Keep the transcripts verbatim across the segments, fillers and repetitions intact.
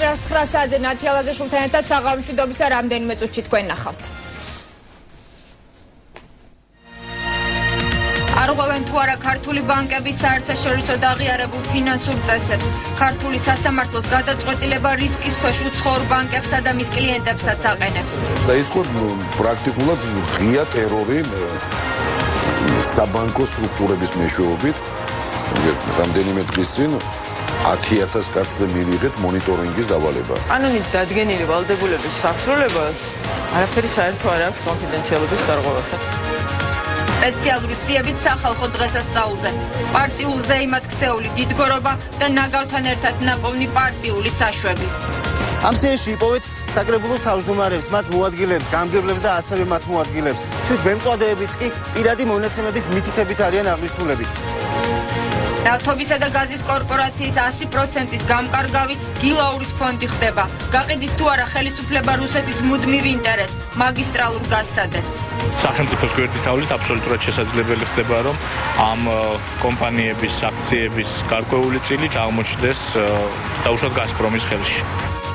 მეცხრე ცხრა საათზე ნათი ალაზეშვილთან ერთად საღამოშვიდობისა რამდენიმე წუთში თქვენ ნახავთ. არღვევენ თუ არა ქართული ბანკების საერთაშორისო და აღიარებულ ფინანსურ წესებს. ქართული სასამართლოს გადაწყვეტილება რისკის ქვეშ უცხოურ ბანკებსა და მის კლიენტებსაც აყენებს. დაიწყო პრაქტიკულად ღია ტერორი საბანკო სტრუქტურების მეშვეობით. რამდენიმე დღის წინ ათი ათას კაცზე მიიღეთ მონიტორინგის დავალება. კანონით დადგენილი ვალდებულების სახსროლებას არაფერი საერთო არ აქვს კონფიდენციალობის დარღვევასთან. სპეციალური სიებით სახალხო დღესასწაულზე. პარტიულ ზეიმად ქცეული დიდგორობა და ნაგავთან ერთად ნაპოვნი პარტიული საშვები. ამ სიაში იპოვეთ საკრებულოს თავმჯდომარებს, მათ მოადგილეებს, გამგებლებს და ასევე მათ მოადგილეებს. თვით ბემწვადეებიც კი პირადი მონაცემების მითითებით არიან აღნიშნულები. ნავთობისა და გაზის კორპორაციის ასი პროცენტის გამკარგავი გილაურის ფონდი ხდება. გაყიდის თუ არა ხელისუფლება რუსეთის მუდმივ ინტერესს მაგისტრალურ გაზსადებს. სახელმწიფოს გვერდით თავლით აბსოლუტურად შესაძლებელი ხდება, რომ ამ კომპანიების აქციების გარკვეული წილით აღმოჩნდეს დაუშვათ გაზპრომის ხელში.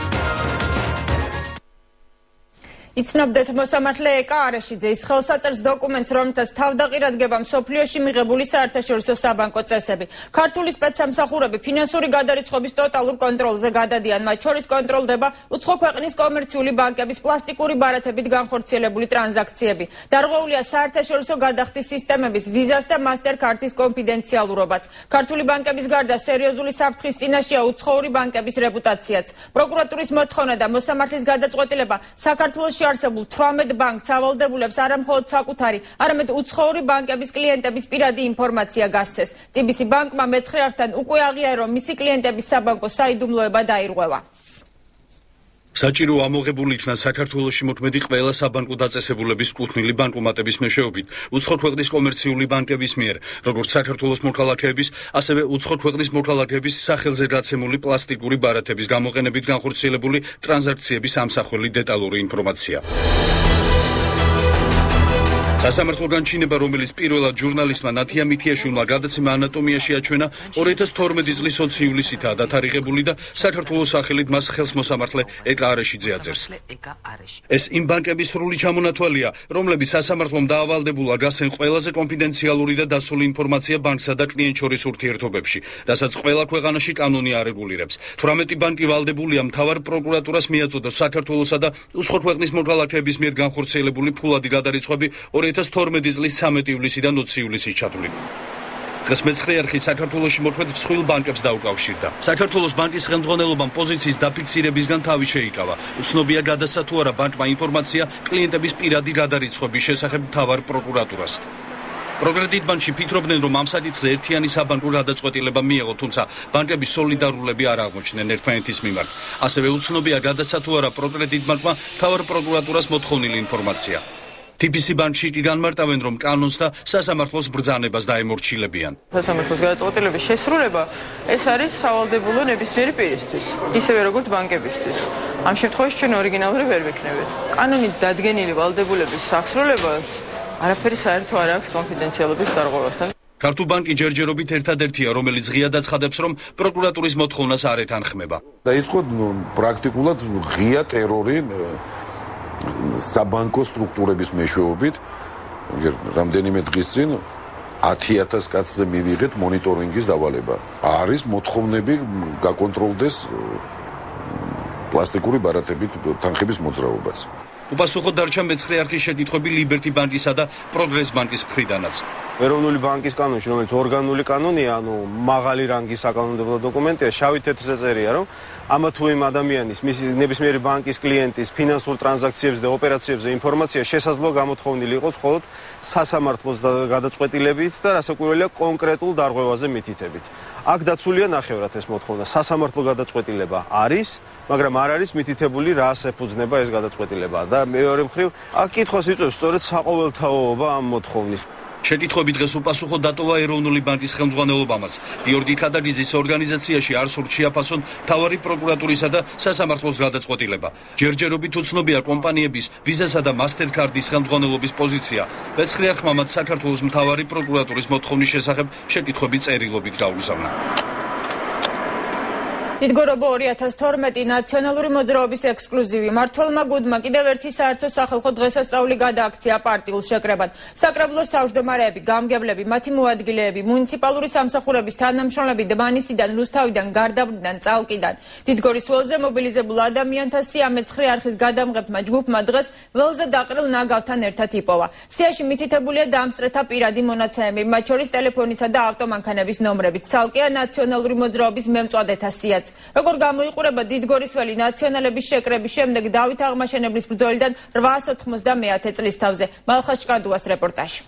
იცნობდეთ მოსამართლე ეკა არეშიძის ხელსაწერს დოკუმენტს, რომელთაც თავდაყირად გება მსოფლიოში მიღებული საერთაშორისო საბანკო წესები. ქართული სპეცსამსახურები ფინანსური გადარიცხვების ტოტალურ კონტროლზე გადადიან, მათ შორის კონტროლდება უცხო ქვეყნის კომერციული ბანკების პლასტიკური ბარათებით განხორციელებული ტრანზაქციები. დარღვეულია საერთაშორისო გადახდის სისტემების, ვიზას და მასტერკარდის კონფიდენციალურობაც. ქართული ბანკების გარდა სერიოზული საფრთხის წინაშეა უცხოური ბანკების რეპუტაციაც. პროკურატურის მოთხოვნა და მოსამართლის გადაწყვეტილება საქართველოში არსებულ თვრამეტ ბანკს ავალდებულებს არა მხოლოდ საკუთარი, არამედ უცხოური ბანკების კლიენტების პირადი ინფორმაცია გასცეს. ტი ბი სი ბანკმა მეცხრე არხთან უკვე აღიარა, რომ მისი კლიენტების საბანკო საიდუმლოება დაირღვევა. საჭირო ამოღებული იქნა საქართველოში მოქმედი ყველა საბანკო დაწესებულების კუთვნილი ბანკომატების მეშვეობით უცხო ქვეყნის კომერციული ბანკების მიერ, როგორც საქართველოს მოქალაქეების, ასევე უცხო ქვეყნის მოქალაქეების სახელზე გაცემული პლასტიკური ბარათების გამოყენებით განხორციელებული ტრანზაქციების ამსახველი დეტალური ინფორმაცია. სასამართლო განჩინება, რომელიც პირველად ჟურნალისტმა ნათია მითიაშვილმა გადაცემა ანატომიაში აჩვენა, ორი ათას თორმეტი წლის ოცი ივლისითაა დათარიღებული და საქართველოს სახელით მას ხელს მოსამართლე ეკა არეშიძე აწერს. ეს იმ ბანკების სრული ჩამონათვალია, რომლებიც სასამართლომ დაავალდებულა გასცენ ყველაზე კონფიდენციალური და დასული ინფორმაცია ბანკსა და კლიენტ შორის ურთიერთობებში, რასაც ყველა ქვეყანაში კანონი არეგულირებს. თვრამეტი ბანკი ვალდებულია მთავარ პროკურატურას მიაწოდოს საქართველოსა და უცხო ქვეყნის მოქალაქეების მიერ განხორციელებული ფულადი გადარიცხვები ორი ათას თორმეტი წლის ცამეტი ივლისიდან ოცი ივლისის ჩათვლით. დღეს მეცხრე არხი საქართველოში მოქმედ მსხვილ ბანკებს დაუკავშირდა. საქართველოს ბანკის ხელმძღვანელობამ პოზიციის დაფიქსირებისგან თავი შეიკავა. უცნობია გადასცა თუ არა ბანკმა ინფორმაცია კლიენტების პირადი გადარიცხვების შესახებ მთავარ პროკურატურას. პროგრედიტ ბანკში ფიქრობდნენ, რომ ამ საკითხზე ერთიანი საბანკო გადაწყვეტილება მიეღო, თუმცა ბანკების სოლიდარულები არ აღმოჩნდნენ ერთმანეთის მიმართ. ასევე უცნობია გადასცა თუ არა პროგრედიტ ბანკმა მთავარ პროკურატურას მოთხოვნილი ინფორმაცია. ტი ბი სი ბანკში კი განმარტავენ, რომ კანონს და სასამართლოს ბრძანებას დაემორჩილებიან. სასამართლოს გადაწყვეტილების შესრულება ეს არის სავალდებულო ნებისმიერი პირისთვის, ისევე როგორც ბანკებისთვის. ამ შემთხვევაში ჩვენ ორიგინალური ვერ ვიქნებით. კანონით დადგენილი ვალდებულების სახსროლებას არაფერი საერთო არ აქვს კონფიდენციალობის დარღვევასთან. ქართულ ბანკი ჯერჯერობით ერთადერთია, რომელიც ღიად აცხადებს, რომ პროკურატურის მოთხოვნას არ ეთანხმება. დაიწყო პრაქტიკულად ღია ტერორი საბანკო სტრუქტურების მეშვეობით. რამდენიმე დღის წინ ათი ათას კაცზე მიიღეთ მონიტორინგის დავალება. არის მოთხოვნები გაკონტროლდეს პლასტიკური ბარათებით თანხების მოძრაობაც. უპასუხოდ დარჩა მეცხრე არხის შეკითხვები ლიბერტი ბანკისა და პროგრეს ბანკის მხრიდანაც. ეროვნული ბანკის კანონში, რომელიც ორგანული კანონია, ანუ მაღალი რანგის საკანონმდებლო დოკუმენტია, შავი თეთრზე წერია, რომ ამა თუ იმ ადამიანის, მისი ნებისმიერი ბანკის კლიენტის ფინანსურ ტრანზაქციებზე და ოპერაციებზე ინფორმაცია შესაძლოა გამოთხოვნილი იყოს მხოლოდ სასამართლოს გადაწყვეტილებით და რასაკვირველია კონკრეტულ დარღვევაზე მითითებით. აქ დაცულია ნახევრად ეს მოთხოვნა. სასამართლო გადაწყვეტილება არის, მაგრამ არ არის მითითებული რას ეფუძნება ეს გადაწყვეტილება და მეორე მხრივ აქ კითხვას იწვევს სწორედ საყოველთაოობა ამ მოთხოვნის. შეკითხვები დღეს უპასუხო დატოვა ეროვნული ბანკის ხელმძღვანელობამაც. გიორგი ქადაგიძის ორგანიზაციაში არ სურთ შეაფასონ მთავარი პროკურატურისა და სასამართლოს გადაწყვეტილება. ჯერჯერობით უცნობია კომპანიების ვიზასა და მასტერკარდის ხელმძღვანელობის პოზიცია. მეცხრე არხმა მათ საქართველოს მთავარი პროკურატურის მოთხოვნის შესახებ შეკითხვები წერილობით გაუგზავნა. დიდგორობა ორი ათას თორმეტი ნაციონალური მოძრაობის ექსკლუზივი. მმართველმა გუნდმა კიდევ ერთი საერთო სახალხო დღესასწაული გადააქცია პარტიულ შეკრებად. საკრებულოს თავმჯდომარეები, გამგებლები, მათი მოადგილეები, მუნიციპალური სამსახურების თანამშრომლები დმანისიდან, რუსთავიდან, გარდაბნიდან, წალკიდან. დიდგორის ველზე მობილიზებულ ადამიანთა სია მეცხრე არხის გადამღებმა ჯგუფმა დღეს ველზე დაყრილ ნაგავთან ერთად იპოვა. სიაში მითითებულია დამსწრეთა პირადი მონაცემები, მათ შორის ტელეფონისა და ავტომანქანების ნომრებით. ცალკეა ნაციონალური მოძრაობის მემწვადეთა სიაც. როგორ გამოიყურება დიდგორისველი ნაციონალების შეკრების შემდეგ დავით აღმაშენებლის ბრძოლიდან რვაასი ოთხმოცდამეათე წლის თავზე. მალხაზ ჭკადუას რეპორტაჟი.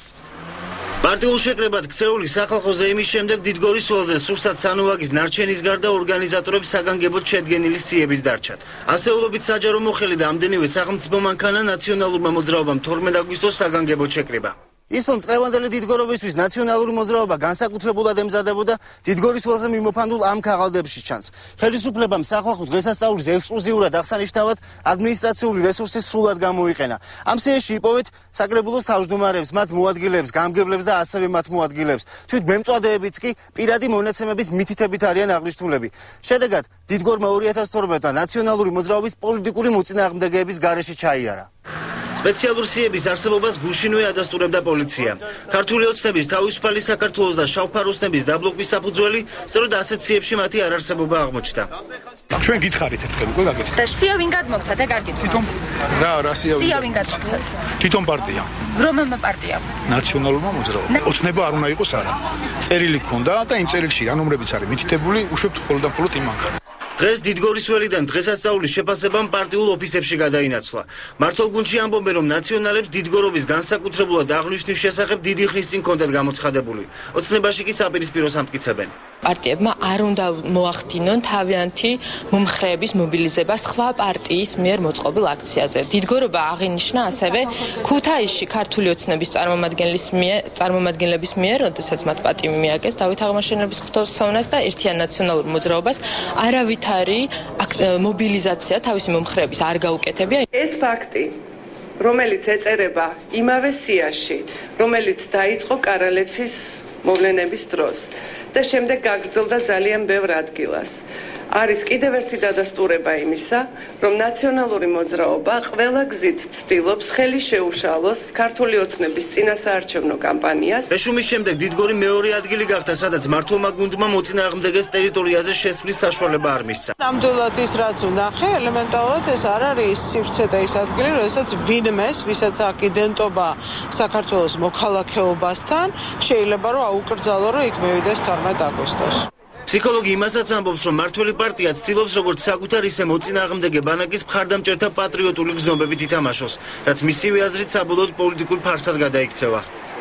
პარტიულ შეკრებად ქცეული სახალხო ზეიმის შემდეგ დიდგორის ველზე სურსათ სანუვაგის ნარჩენის გარდა ორგანიზატორებს საგანგებოდ შედგენილი სიების დარჩათ. ასეულობით საჯარო მოხელი და ამდენივე სახელმწიფო მანქანა ნაციონალურმა მოძრაობამ თორმეტ აგვისტოს საგანგებოდ შეკრება. ის რომ წლევანდელი დიდგორობისთვის ნაციონალური მოძრაობა განსაკუთრებულად ემზადებოდა დიდგორის ველზე მიმოფანტულ ამ ქაღალდებში ჩანს. ხელისუფლებამ სახალხო დღესასწაულის ექსკლუზიურად აღსანიშნავად ადმინისტრაციული რესურსის სრულად გამოიყენა. ამ სიაში იპოვეთ საკრებულოს თავმჯდომარეებს, მათ მოადგილეებს, გამგებლებს და ასევე მათ მოადგილეებს. თვით მემწვადეებიც კი პირადი მონაცემების მითითებით არიან აღნიშნულები. შედეგად დიდგორმა ორი ათას თორმეტმა ნაციონალური მოძრაობის პოლიტიკური მოწინააღმდეგეების გარეშე ჩაიარა. სპეციალურ სიების არსებობას გუშინვე ადასტურებდა პოლიცია. ქართული ოცნების თავისუფალი საქართველოს და შავფაროსნების დაბლოკვის საფუძველი სწორედ ასეთ სიებში მათი არარსებობა აღმოჩნდა. ჩვენ გითხარით ერთხელ უკვე გაგეცხადეთ. და სია ვინ გადმოგცათ, ეგ არ გითხარით. თვითონ რა რა სია ვინ? სია ვინ გადმოგცათ? თვითონ პარტია. რომელმა პარტიამ? ნაციონალურმა მოძრაობამ. ოცნება არ უნდა იყოს არა. წერილი ქონდა და იმ წერილში რა ნომრებიც არის მითითებული, უშვებთ მხოლოდ და მხოლოდ იმ მანქანას. დღეს დიდგორისველიდან დღესასწაულის შეფასებამ პარტიულ ოფისებში გადაინაცვლა. მართლ გუნდში ამბობენ, რომ ნაციონალებს დიდგორობის განსაკუთრებულად აღნიშვნის შესახებ დიდი ხნის წინ ჰქონდათ გამოცხადებული. ოცნებაში კი საპირისპიროს ამტკიცებენ. პარტიებმა არ უნდა მოახდინონ თავიანთი მომხრეების მობილიზება სხვა პარტიის მიერ მოწყობილ აქციაზე. დიდგორობა აღინიშნა ასევე ქუთაისში ქართული ოცნების წარმომადგენლის მიერ წარმომადგენლების მიერ, როდესაც მათ პატივი მიაგეს დავით აღმაშენებლის ღვთისმსხავნას და ერთიან ნაციონალურ მოძრაობას არავითარი მობილიზაცია თავისი მომხრეების არ გაუკეთებია. ეს ფაქტი, რომელიც ეწერება იმავე სიაში, რომელიც დაიწყო კარალეთის მოვლენების დროს და შემდეგ გაგრძელდა ძალიან ბევრ ადგილას. არის კიდევ ერთი დადასტურება იმისა, რომ ნაციონალური მოძრაობა ყველა გზით ცდილობს ხელი შეუშალოს ქართული ოცნების წინასაარჩევნო კამპანიას. ეშუმის შემდეგ დიდგორი მეორე ადგილი გახდა, სადაც მართლმა გუნდმა მოწინააღმდეგეს ტერიტორიაზე შესვლის საშუალება არ მისცა. ნამდვილად ის რაც ვნახე, ელემენტარულად ეს არ არის ის სივრცე და ის ადგილი, როდესაც ვინმეს, ვისაც აქვს იდენტობა საქართველოს მოქალაქეობასთან, შეიძლება რომ აუკრძალო, რომ იქ მივიდეს თორმეტ აგვისტოს. ფსიქოლოგი იმასაც ამბობს, რომ მართველი პარტია ცდილობს როგორც საკუთარ ისე მოწინააღმდეგე ბანაკის მხარდამჭერთა პატრიოტული გზნობებით ითამაშოს, რაც მისივე აზრით საბოლოოდ პოლიტიკურ ფარსად გადაიქცევა.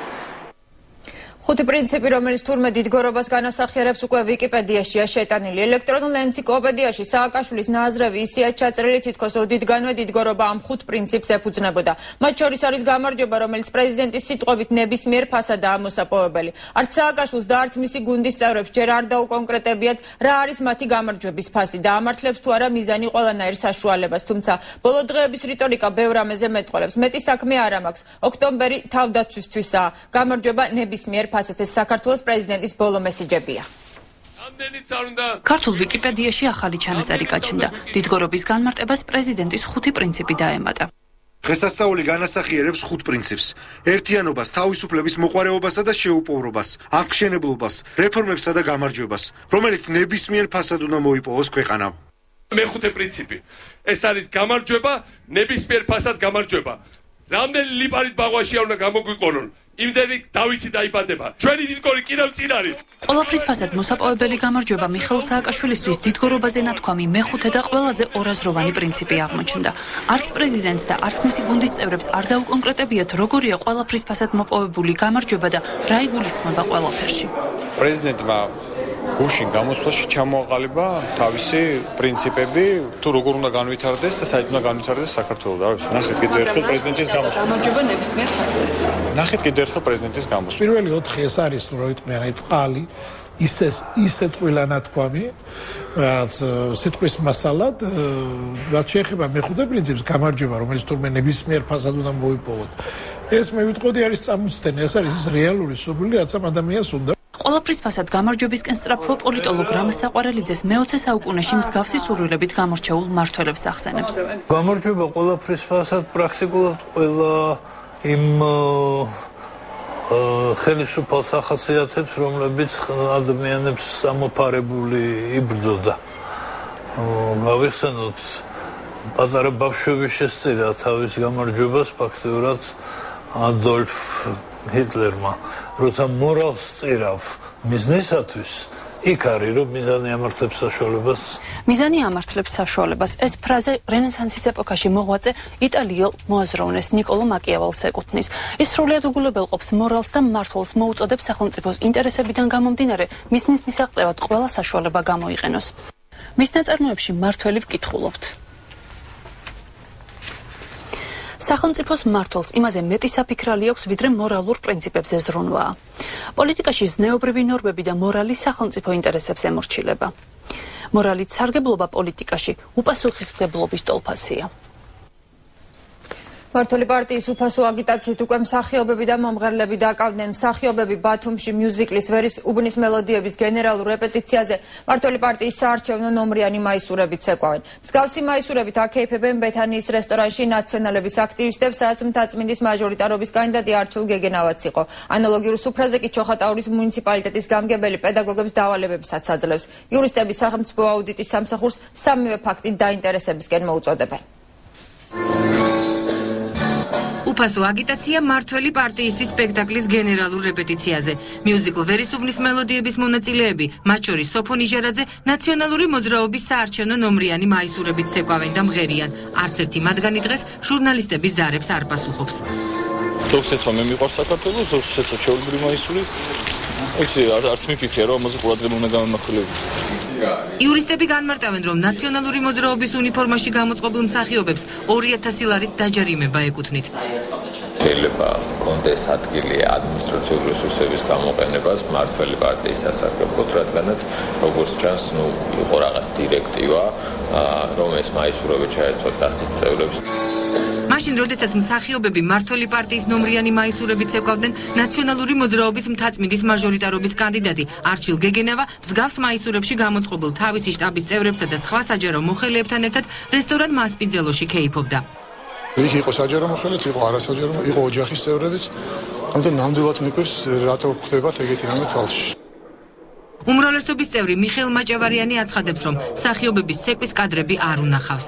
ხუთი პრინციპი, რომელიც თურმე დიდგორობას განასახიერებს, უკვე ვიკიპედიაშია შეტანილი. ელექტრონულ ენციკლოპედიაში სააკაშვილის ნაზრევი ისეა ჩაწერილი, თითქოს ოდითგანვე დიდგორობა ამ ხუთ პრინციპს ეფუძნებოდა. მათ შორის არის გამარჯვება, რომელიც პრეზიდენტის სიტყვებით ნებისმიერ ფასადაა მოსაპოვებელი. არც სააკაშვილს და არც მისი გუნდის წევრებს ჯერ არ დაუკონკრეტებიათ, რა არის მათი გამარჯვების ფასი და ამართლებს თუ არა მიზანი ყველანაირ საშუალებას. თუმცა ბოლო დღეების რიტორიკა ბევრ ამაზე მეტყველებს. მეტი საქმე არ ამაქვს. ოქტომბერი თავდაცვისთვისაა. გამარჯვება ნებისმიერ ფასად. ეს საქართველოს პრეზიდენტის ბოლო მესიჯებია. ქართულ ვიკიპედიაში ახალი ჩანაწერი გაჩნდა. დიდგორობის განმარტებას პრეზიდენტის ხუთი პრინციპი დაემატა. დღესასწაული განასახიერებს ხუთ პრინციპს: ერთიანობას, თავისუფლების მოყვარეობასა და შეუპოვრობას, აღმშენებლობას, რეფორმებსა და გამარჯვებას, რომელიც ნებისმიერ ფასად უნდა მოიპოვოს ქვეყანამ. მეხუთე პრინციპი. ეს არის გამარჯვება, ნებისმიერ ფასად გამარჯვება. რამდენი ლიპარით ბაღვაშია უნდა გამოგვიყონონ? იმდენი დავითი დაიბადება. ჩვენი დიდგორი კიდევ წინ არის. ყველაფრის ფასად მოსაპოვებელი გამარჯვება მიხეილ სააკაშვილისთვის დიდგორობაზე ნათქვამი მეხუთე და ყველაზე ორაზროვანი პრინციპი აღმოჩნდა. არც პრეზიდენტს და არც მისი გუნდის წევრებს არ დაუკონკრეტებიათ, როგორია ყველაფრის ფასად მოპოვებული გამარჯვება და რა იგულისხმება ყველაფერში. პრეზიდენტმა გუშინ გამოსვლაში ჩამოაყალიბა თავისი პრინციპები, თუ როგორ უნდა განვითარდეს და საერთოდ უნდა განვითარდეს საქართველოს. რა ვიცი, ნახეთ კიდევ ერთხელ პრეზიდენტის გამოსვლა. გამარჯვება ნებისმიერ ფასად. ნახეთ კიდევ ერთხელ პრეზიდენტის გამოსვლა. პირველი ოთხი ეს არის, რომ რა ვიტყვი, აი წყალი, ისე ისე ტყუილა ნათქვამი, რაც სიტყვის მასალად, რაც შეეხება მეხუთე პრინციპს, გამარჯვება, რომელიც თურმე ნებისმიერ ფასად უნდა მოიპოვოთ. ეს მე ვიტყოდი არის წამოწდენი, ეს არის ის რეალური სურვილი, რაც ამ ადამიანს უნდა. ყველაფრის ფასად გამარჯვებისკენ სწრაფვა პოლიტოლოგ რამაზ საყვარელიძეს მეოცე საუკუნეში მსგავსი სურვილებით გამორჩეულ მმართველებს ახსენებს. გამარჯვება ყველაფრის ფასად პრაქტიკულად ყველა იმ ხელისუფალს ახასიათებს, რომლებიც ადამიანებს ამოფარებული იბრძოდა. გავიხსენოთ, პატარა ბავშვები შესწირა თავის გამარჯვებას ფაქტიურად ადოლფ ჰიტლერმა, როცა მორალს წირავ მიზნისათვის, იქ არის, რომ მიზანი ამართლებს საშუალებას. მიზანი ამართლებს საშუალებას. ეს ფრაზა რენესანსის ეპოქაში მოღვაწე იტალიელ მოაზროვნეს ნიკოლო მაკიაველს ეკუთვნის. ის სრულად უგულებელყოფს მორალს და მმართველს მოუწოდებს სახელმწიფოს ინტერესებიდან გამომდინარე მიზნის მისაღწევად ყველა საშუალება გამოიყენოს. მის ნაწარმოებში მმართველი ვკითხულობთ. სახელმწიფოს მმართველს იმაზე მეტი საფიქრალი აქვს, ვიდრე მორალურ პრინციპებზე ზრუნვაა. პოლიტიკაში ზნეობრივი ნორმები და მორალი სახელმწიფო ინტერესებს ემორჩილება. მორალით სარგებლობა პოლიტიკაში უპასუხისმგებლობის ტოლფასია. მმართველი პარტიის უფასო აგიტაციით უკვე მსახიობები და მომღერლები დაკავდნენ. მსახიობები ბათუმში მიუზიკლის ვერის უბნის მელოდიების გენერალურ რეპეტიციაზე მმართველი პარტიის საარჩევნო ნომრიანი მაისურებით ცეკვავენ. მსგავსი მაისურებით აკეიფებენ ბეთანიის რესტორანში ნაციონალების აქტივისტებს, სადაც მთაწმინდის მაჟორიტარობის კანდიდატი არჩილ გეგენავაც იყო. ანალოგიურ სუფრაზე კი ჩოხატაურის მუნიციპალიტეტის გამგებელი პედაგოგებს დავალებებსაც აძლევს. იურისტები სახელმწიფო აუდიტის სამსახურს სამივე ფაქტით დაინტერესებისკენ მოუწოდებენ. უფასო აგიტაცია მმართველი პარტიისთვის სპექტაკლის გენერალურ რეპეტიციაზე. მიუზიკლ ვერისუბნის მელოდიების მონაწილეები, მათ შორის სოფო ნიჟარაძე, ნაციონალური მოძრაობის საარჩევნო ნომრიანი მაისურებით ცეკვავენ და მღერიან. არც ერთი მათგანი დღეს ჟურნალისტების ზარებს არ პასუხობს. ზოგს ეცვა მე მიყვარს საქართველო, ზოგს ეცვა ჩვეულებრივი მაისური. იცი, არც მიფიქრია, რომ ამაზე ყურადღება უნდა გამომახვილებდეს. იურისტები განმარტავენ, რომ ნაციონალური მოძრაობის უნიფორმაში გამოწყობილ მსახიობებს ორი ათასი ლარით დაჯარიმება ეკუთვნით. შეიძლება კონდეს ადგილი ადმინისტრაციული რესურსების გამოყენებას მმართველი პარტიის სასარგებლოდ, რადგანაც როგორც ჩანს, ნუ იყო რაღაც დირექტივა, რომ ეს მაისურები ჩაეცვათ დასის წევრებს. მაშინ, როდესაც მსახიობები მმართველი პარტიის ნომრიანი მაისურებით ცეკვავდნენ, ნაციონალური მოძრაობის მთაწმინდის მაჟორიტარობის კანდიდატი არჩილ გეგენავა მსგავს მაისურებში გამოწყობილ თავისი შტაბის წევრებსა და სხვა საჯარო მოხელეებთან ერთად რესტორან მასპინძელოში ქეიფობდა. იქ იყო საჯარო მოხელეც, იყო არასაჯარო, იყო ოჯახის წევრებიც. ამიტომ ნამდვილად მიყვარს რატო ხდებათ ეგეთი რამე თვალში. უმრავლესობის წევრი მიხეილ მაჭავარიანი აცხადებს, რომ მსახიობების ცეკვის კადრები არ უნახავს.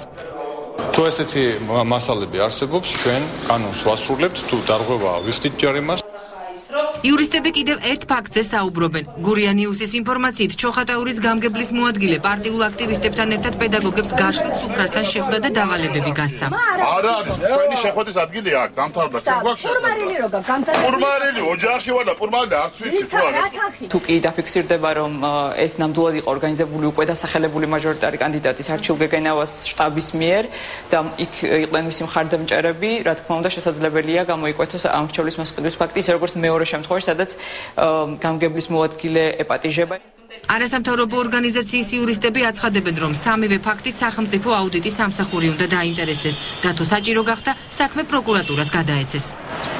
თუ ესეთი მასალები არსებობს, ჩვენ კანონს ვასრულებთ, თუ დარღვევა ვიხდით ჯარიმას. იურისტები კიდევ ერთ ფაქტზე საუბრობენ. გურიანიუსის ინფორმაციით, ჩოხატაურის გამგებლის მოადგილე პარტიულ აქტივისტებთან ერთად პედაგოგებს გაშლილ სუფრასთან შეხვდა და დავალებები გასცა. არა არის, თქვენი შეხვედრის ადგილი აქ, დამთავრდა, ჩვენ გვაქვს შეხვედრა. პურმარილი როგა, გამწადებული. პურმარილი, ოჯახში ვარ და პურმარილი არც ვიცი თუ არა. თუ კი დაფიქსირდება, რომ ეს ნამდვილად იყო ორგანიზებული უკვე დასახელებული მაჟორიტარი კანდიდატის არჩილ გეგენავას შტაბის მიერ და იქ იყვნენ მისი მხარდამჭერები, რა თქმა უნდა, შესაძლებელია გამოიკვეთოს ამრჩევლის მოსყიდვის ფაქტი, ისე როგორც მეორე შემთხვევაში, სადაც გამგებლის მოადგილე ეპატიჟება. არასამთავრობო ორგანიზაციის იურისტები აცხადებენ, რომ სამივე ფაქტით სახელმწიფო აუდიტის სამსახური უნდა დაინტერესდეს და თუ საჭირო გახდა, საქმე პროკურატურას გადაეცეს.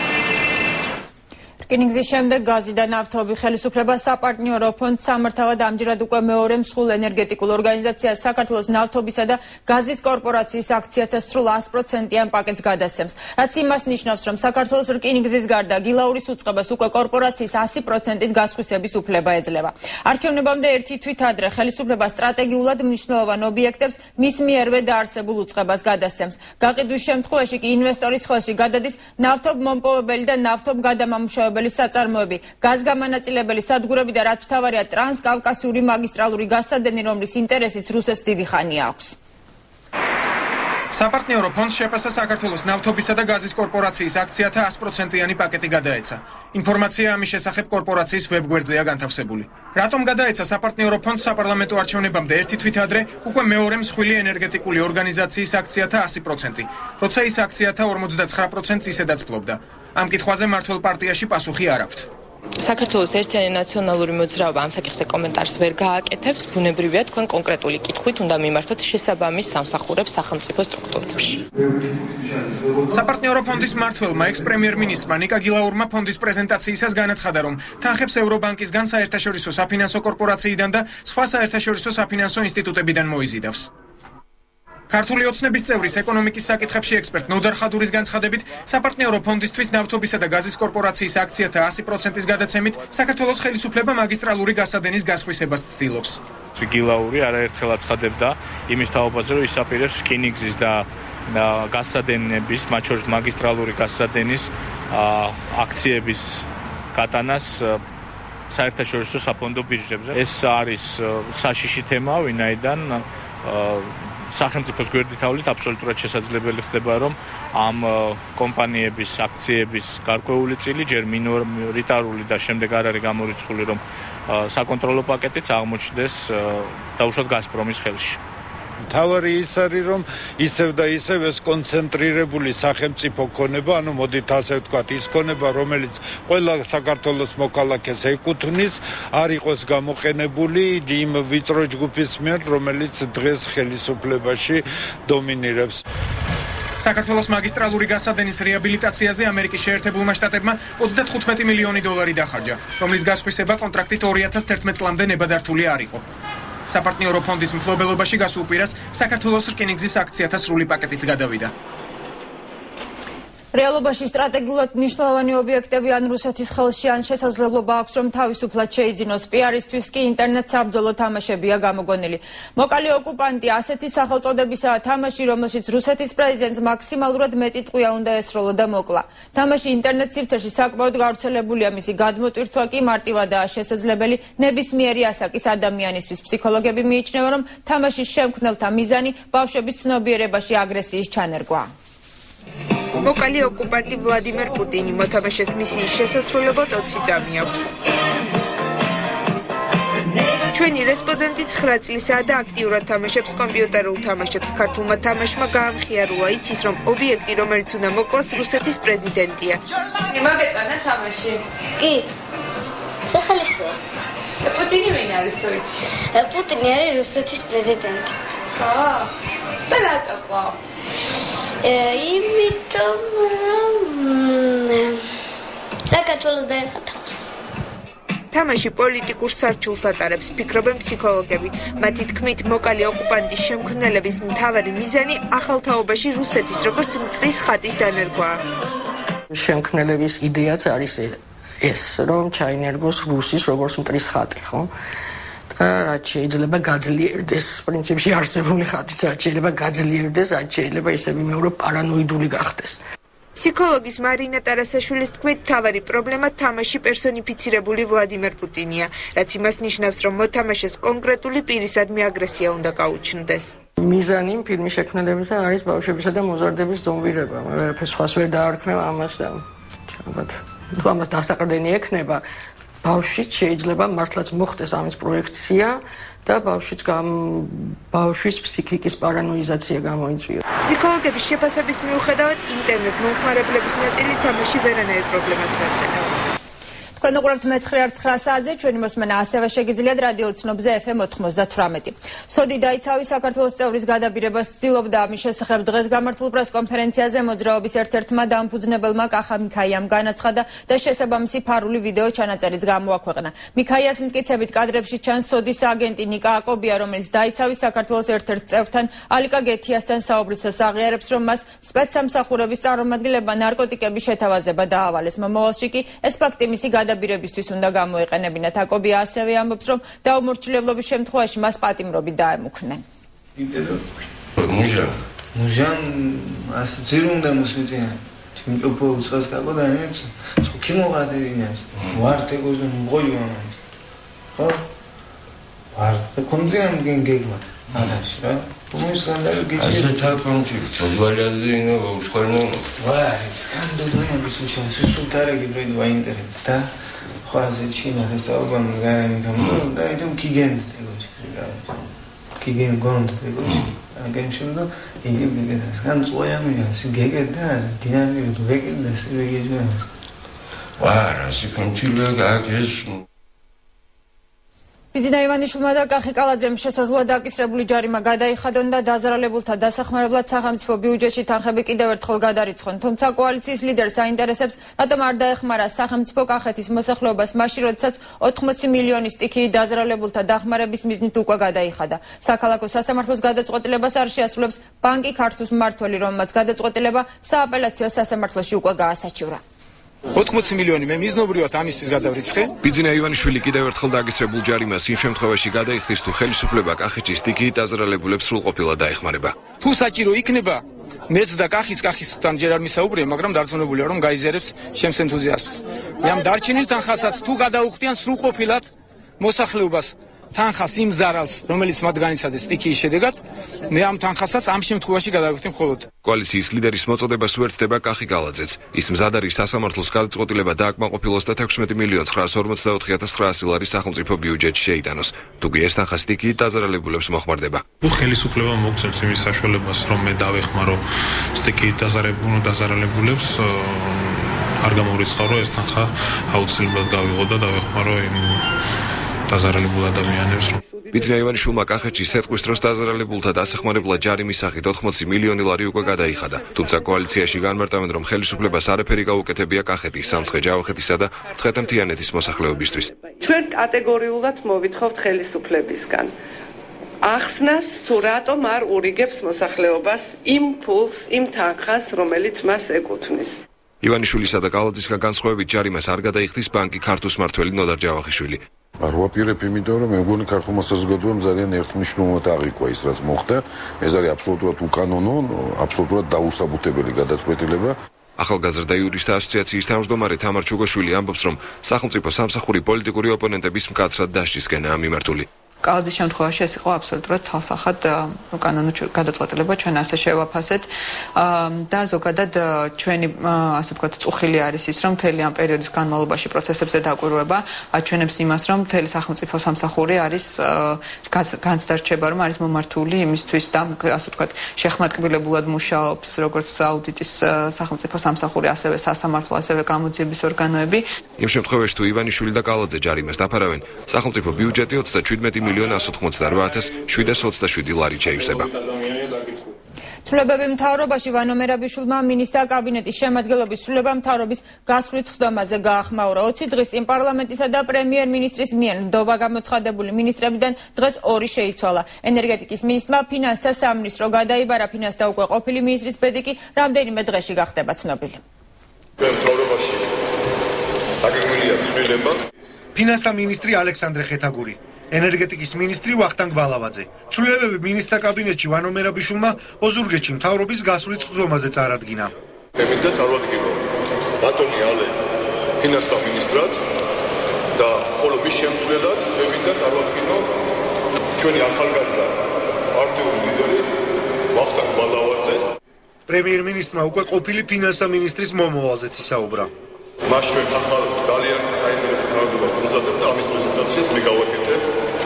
რკინიგზის შემდეგ გაზი და ნავთობი ხელისუფლება საპარტნიორო ფონდს სამართავად ამჯერად უკვე მეორე მსხვილ ენერგეტიკულ ორგანიზაციას საქართველოს ნავთობისა და გაზის კორპორაციის აქციათა სრულ ას პროცენტიან პაკეტს გადასცემს. რაც იმას ნიშნავს, რომ საქართველოს რკინიგზის გარდა გილაურის უწყებას უკვე კორპორაციის ასი პროცენტით გასხვისების უფლება ეძლევა. არჩევნებამდე ერთი თვით ადრე ხელისუფლება სტრატეგიულად მნიშვნელოვან ობიექტებს მის მიერვე დაარსებულ უწყებას გადასცემს. გაყიდვის შემთხვევაში კი ინვესტორის ხელში გადადის ნავთობმომპოვებელი და ნავთობგადამამუშავებელი საწარმოები, გაზგამანაწილებელი სადგურები და რაც მთავარია ტრანსკავკასიური მაგისტრალური გასადენი, რომლის ინტერესიც რუსეთს დიდი ხანია აქვს. საპარტნიორო ფონდს შეფასა საქართველოს ნავთობისა და გაზის კორპორაციის აქციათა ას პროცენტიანი პაკეტი გადაეცა. ინფორმაცია ამის შესახებ კორპორაციის ვებგვერდზეა განთავსებული. რატომ გადაეცა საპარტნიორო ფონდს საპარლამენტო არჩევნებამდე ერთი თვით ადრე უკვე მეორე მსხვილი ენერგეტიკული ორგანიზაციის აქციათა ასი პროცენტი, როცა ის აქციათა ორმოცდაცხრა პროცენტს ისედაც ფლობდა. ამ კითხვაზე მმართველ პარტიაში პასუხი არ აქვთ. საქართველოს ერთიანი ნაციონალური მოძრაობა ამ საკითხზე კომენტარს ვერ გააკეთებს, ბუნებრივია თქვენ კონკრეტული კითხვით უნდა მიმართოთ შესაბამის სამსახურებს სახელმწიფო სტრუქტურებში. საპარტნიორო ფონდის მმართველმა ექს-პრემიერ-მინისტრმა ნიკა გილაურმა ფონდის პრეზენტაციისას განაცხადა, რომ თანხებს ევრობანკისგან საერთაშორისო საფინანსო კორპორაციიდან და სხვა საერთაშორისო საფინანსო ინსტიტუტებიდან მოიზიდავს. ქართული ოცნების წევრის ეკონომიკის საკითხებში ექსპერტ ნოდარ ხადურის განცხადებით, საპარტნიორო ფონდისთვის ნავთობისა და გაზის კორპორაციის აქციათა ასი პროცენტის გადაცემით საქართველოს ხელისუფლება მაგისტრალური გასადენის გასხვისებას ცდილობს. გილაური არაერთხელ აცხადებდა იმის თაობაზე, რომ ისაპირებს რკინიგზის და გასადენების, მათ შორის მაგისტრალური გასადენის აქციების გატანას საერთაშორისო საფონდო ბირჟებზე. ეს არის საშიში თემა, ვინაიდან სახელმწიფოს გვერდით თავლით აბსოლუტურად შესაძლებელი ხდება, რომ ამ კომპანიების აქციების გარკვეული წილი ჯერ მინორიტარული და შემდეგ არ არის გამორიცხული, რომ საკონტროლო პაკეტიც აღმოჩნდეს დაუშვათ გაზპრომის ხელში. თავარი ის არის, რომ ისევ და ისევ ეს კონცენტრირებული სახელმწიფო ქონება, ანუ მოდით ასე ვთქვათ, ის ქონება, რომელიც ყველა საქართველოს მოქალაქეს ეკუთვნის, არ იყოს გამოყენებული იმ ვიწრო ჯგუფის მიერ, რომელიც დღეს ხელისუფლებაში დომინირებს. საქართველოს მაგისტრალური გასადენის რეაბილიტაციაზე ამერიკის შეერთებულმა შტატებმა ოცდათხუთმეტი მილიონი დოლარი დახარჯა, რომლის გასხვისება კონტრაქტით ორი ათას თერთმეტ წლამდე ნებადართული არ იყო. საპარტნიორო ფონდის მფლობელობაში გასულ კვირას საქართველოს რკინიგზის აქციათა სრული პაკეტიც გადავიდა. რეალობაში სტრატეგიულად მნიშვნელოვანი ობიექტები ან რუსეთის ხელში ან შესაძლებლობა აქვს, რომ თავისუფლად შეიძინოს. პიარისთვის კი ინტერნეტ საბრძოლო თამაშებია გამოგონილი. მოკალი ოკუპანტი ასეთი სახელწოდებისაა თამაში, რომელშიც რუსეთის პრეზიდენტს მაქსიმალურად მეტი ტყვია უნდა ესროლო და მოკლა. თამაში ინტერნეტ სივრცეში საკმაოდ გავრცელებულია, მისი გადმოტვირთვა კი მარტივადაა შესაძლებელი ნებისმიერი ასაკის ადამიანისთვის. ფსიქოლოგები მიიჩნევა, რომ თამაშის შემქმნელთა მიზანი ბავშვების ცნობიერებაში აგრესიის ჩანერგვა. მოკალი ოკუპანტი ვლადიმერ პუტინი მოთამაშეს მისიის შესასრულებლად ოცი წამი აქვს. ჩვენი რესპონდენტი ცხრა წლისაა და აქტიურად თამაშობს კომპიუტერულ თამაშებს. ქართულმა თამაშმა გაამხიარულა, იცის, რომ ობიექტი, რომელიც უნდა მოკლას, რუსეთის პრეზიდენტია. მოგეწონა თამაში? კი. სახალისო. პუტინი ვინ არის თუ იცი? პუტინი არის რუსეთის პრეზიდენტი. აა. და რატო კლავ? იმიტომ რომ საქართველოს დაეწყო თავს. თამაში პოლიტიკურ სარჩულს ატარებს, ფიქრობენ ფსიქოლოგები. მათი თქმით, მოკალი ოკუპანტის შემქმნელების მთავარი მიზანი ახალ თაობაში რუსეთის როგორც მტრის ხატის დანერგვაა. შემქმნელების იდეაც არის ეს, რომ ჩაინერგოს რუსის როგორც მტრის ხატი, ხო? რაც შეიძლება გაძლიერდეს, პრინციპში არსებული ხატიც რაც შეიძლება გაძლიერდეს, რაც შეიძლება ისე ვიმეორო პარანოიდული გახდეს. ფსიქოლოგის მარინა ტარასაშვილის თქმით, მთავარი პრობლემა თამაში პერსონიფიცირებული ვლადიმერ პუტინია, რაც იმას ნიშნავს, რომ მოთამაშეს კონკრეტული პირისადმი აგრესია უნდა გაუჩნდეს. მიზანი ფილმის შექმნელებისა არის ბავშვებისა და მოზარდების ზომბირება. მე ვერაფერს სხვას ვერ დაარქმევ ამას და ალბათ თუ ამას დასაყრდენი ექნება, ბავშვიც შეიძლება მართლაც მოხდეს ამის პროექცია და ბავშვიც გამ ბავშვის ფსიქიკის პარანოიზაცია გამოიწვია. ფსიქოლოგების შეფასების მიუხედავად, ინტერნეტ მომხმარებლების ნაწილი თამაში ვერანაირ პრობლემას ვერ ხედავს. თქვენ უყურებთ მეცხრე არც ცხრა საათზე, ჩვენი მოსმენა ასევე შეგიძლიათ რადიო ცნობზე ეფ ემ ოთხმოცდათვრამეტი. სოდი დაიცავი საქართველოს წევრის გადაბირებას ცდილობდა ამის შესახებ დღეს გამართულ პრესკონფერენციაზე მოძრაობის ერთ-ერთმა დამფუძნებელმა კახა მიქაიამ განაცხადა და შესაბამისი ფარული ვიდეო ჩანაწერიც გამოაქვეყნა. მიქაიას მტკიცებით კადრებში ჩანს სოდის აგენტი ნიკა აკობია, რომელიც დაიცავის საქართველოს ერთ-ერთ წევრთან ალიკა გეთიასთან საუბრისას აღიარებს, რომ მას სპეცსამსახურების წარმომადგენლებმა ნარკოტიკების შეთავაზება დაავალეს. მომავალში კი ეს ფაქტი მისი გადაბირებისთვის უნდა გამოეყენებინათ. აკობია ასევე ამბობს, რომ დაუმორჩილებლობის შემთხვევაში მას პატიმრობით დაემუქრნენ. Мужа. Мужан ассоциирунда мусвития. Тимто поуцхас тако данец. Скимо гадеринас. Варте гозун гойуамас. Ხო? ვარდე კონძიამ გენგეგმა. ადარს რა. Помнишь, скандал гечи? А это кончик. Позволяли, ну, ускорно. Вай, скандал доя бисмушан. Сусутаре гибрид ва интерес, да? Хвазе чина хасалбам гарами кам. Да, идем киген дегоч. Киген гонд дегоч. Агем шундо иги бигес. Скандал доя мия. Сигеге да, динамик веге да сивеге жас. არა, სიკონჩილო გაგეს ბიძინა ივანიშვილმა და კახი კალაძემ შესაძლოა დაკისრებული ჯარიმა გადაიხადონ და დაზარალებულთა დასახმარებლად სახელმწიფო ბიუჯეტში თანხები კიდევ ერთხელ გადარიცხონ. თუმცა კოალიციის ლიდერს აინტერესებს, რატომ არ დაეხმარა სახელმწიფო კახეთის მოსახლეობას მაშინ, როდესაც ოთხმოცი მილიონი სტიქიი დაზარალებულთა დახმარების მიზნით უკვე გადაიხადა. საქალაქო სასამართლოს გადაწყვეტილებას არ შეასრულებს ბანკი ქართუს მმართველი, რომელმაც გადაწყვეტილება სააპელაციო სასამართლოში უკვე გაასაჩივრა. ოთხმოცი მილიონი მე მიზნობრივად ამისთვის გადავრიცხე. ბიძინა ივანიშვილი კიდევ ერთხელ დაგისრებულ ჯარიმას იმ შემთხვევაში გადაიხდის, თუ ხელისუფლება კახეთში სტიქიით დაზარალებულებს სრულყოფილად დაეხმარება. თუ საჭირო იქნება, მეც და კახიც კახისთან ჯერ არ მისაუბრია, მაგრამ დარწმუნებულია, რომ გაიზიარებს ჩემს ენთუზიაზმს. მე ამ დარჩენილ თანხასაც თუ გადაუხდიან სრულყოფილად მოსახლეობას თანხას იმ ზარალს, რომელიც მათ განიცადეს სტიქიის შედეგად, მე ამ თანხასაც ამ შემთხვევაში გადავიხდი მხოლოდ. კოალიციის ლიდერის მოწოდებას უერთდება კახი კალაძეც. ის მზად არის სასამართლოს გადაწყვეტილება დააკმაყოფილოს და თექვსმეტი მილიონი ცხრაას ორმოცდაოთხი ათას ცხრაასი ლარის სახელმწიფო ბიუჯეტში შეიტანოს. თუ კი ეს თანხა სტიქიით დაზარალებულებს მოხმარდება. თუ ხელისუფლება მოგცემს იმის საშუალებას, რომ მე დავეხმარო სტიქიით დაზარალებულებს, არ გამოვრიცხავ, რომ ეს თანხა აუცილებლად გავიღო და დავეხმარო იმ დაზარალებულ ადამიანებს. ბიძინა ივანიშვილმა კახეთში სეტყვის დროს დაზარალებულთა დასახმარებლად ჯარიმის სახით ოთხმოცი მილიონი ლარი უკვე გადაიხადა. თუმცა კოალიციაში განმარტავენ, რომ ხელისუფლებას არაფერი გაუკეთებია კახეთის, სამცხე-ჯავახეთისა და მცხეთა-მთიანეთის მოსახლეობისთვის. ჩვენ კატეგორიულად მოვითხოვთ ხელისუფლებისგან ახსნას, თუ რატომ არ ურიგებს მოსახლეობას იმ ფულს, იმ თანხას, რომელიც მას ეკუთვნის. ივანიშვილისა და კალაძისგან განსხვავებით ჯარიმას არ გადაიხდის ბანკი ქართუს მმართველი ნოდარ ჯავახიშვილი. არ ვაპირებ, იმიტომ რომ მე მგონი ქართულმა საზოგადოებამ ძალიან ერთმნიშვნელოვნად აღიქვა ის, რაც მოხდა. ეს არის აბსოლუტურად უკანონო, აბსოლუტურად დაუსაბუთებელი გადაწყვეტილება. ახალგაზრდა იურისტთა ასოციაციის თავმჯდომარე თამარ ჩუგოშვილი ამბობს, რომ სახელმწიფო სამსახური პოლიტიკური ოპონენტების მკაცრად დასჯისკენაა მიმართული. კალაძის შემთხვევაში ეს იყო აბსოლუტურად ცალსახად უკანონო გადაწყვეტილება, ჩვენ ასე შევაფასეთ და ზოგადად ჩვენი ასე ვთქვათ წუხილი არის ის, რომ მთელი ამ პერიოდის განმავლობაში პროცესებზე დაკვირვება აჩვენებს იმას, რომ მთელი სახელმწიფო სამსახური არის განცდა რჩება, რომ არის მომართული იმისთვის და ასე ვთქვათ შეხმატკივრებულად მუშაობს როგორც აუდიტის სახელმწიფო სამსახური, ასევე სასამართლო, ასევე გამოძიების ორგანოები. იმ შემთხვევაში თუ ივანიშვილი და კალაძე ჯარიმას დაფარავენ, სახელმწიფო ბიუჯეტი ოცდაჩვიდმეტი მილიონი ასო ოცდაოთხი ათას შვიდას ოცდაშვიდი ლარი შეივსება. ცვლილებები მთავრობაში ვანო მერაბიშვილმა მინისტრთა კაბინეტის შემადგენლობის ცვლილება მთავრობის გასვლით ხდომაზე გაახმაურა. ოცი დღის წინ პარლამენტისა და პრემიერ-მინისტრის მიერ ნდობა გამოცხადებული მინისტრებიდან დღეს ორი შეიცვალა. ენერგეტიკის მინისტრმა ფინანსთა სამინისტრო გადაიბარა, ფინანსთა უკვე ყოფილი მინისტრის ბედი კი რამდენიმე დღეში გახდება ცნობილი. მთავრობაში დაგეგმილია ცვლილება. ფინანსთა მინისტრი ალექსანდრე ხეთაგური, ენერგეტიკის მინისტრი ვახტანგ ბალავაძე. ცვლილებები მინისტრთა კაბინეტში ვანო მერაბიშვილმა ოზურგეთში მთავრობის გასვლის ხდომაზე წარადგინა. მე მინდა წარვადგინო ბატონი ალე ფინანსთა მინისტრად და ხოლო მის შემცვლელად მე მინდა წარვადგინო ჩვენი ახალგაზრდა პარტიული ლიდერი ვახტანგ ბალავაძე. პრემიერ-მინისტრმა უკვე ყოფილი ფინანსთა მინისტრის მომავალზეც ისაუბრა. მას ჩვენ ახალ ძალიან საინტერესო თავდებას ვუზადებ და ამის პრეზენტაციას მე გავაკეთებ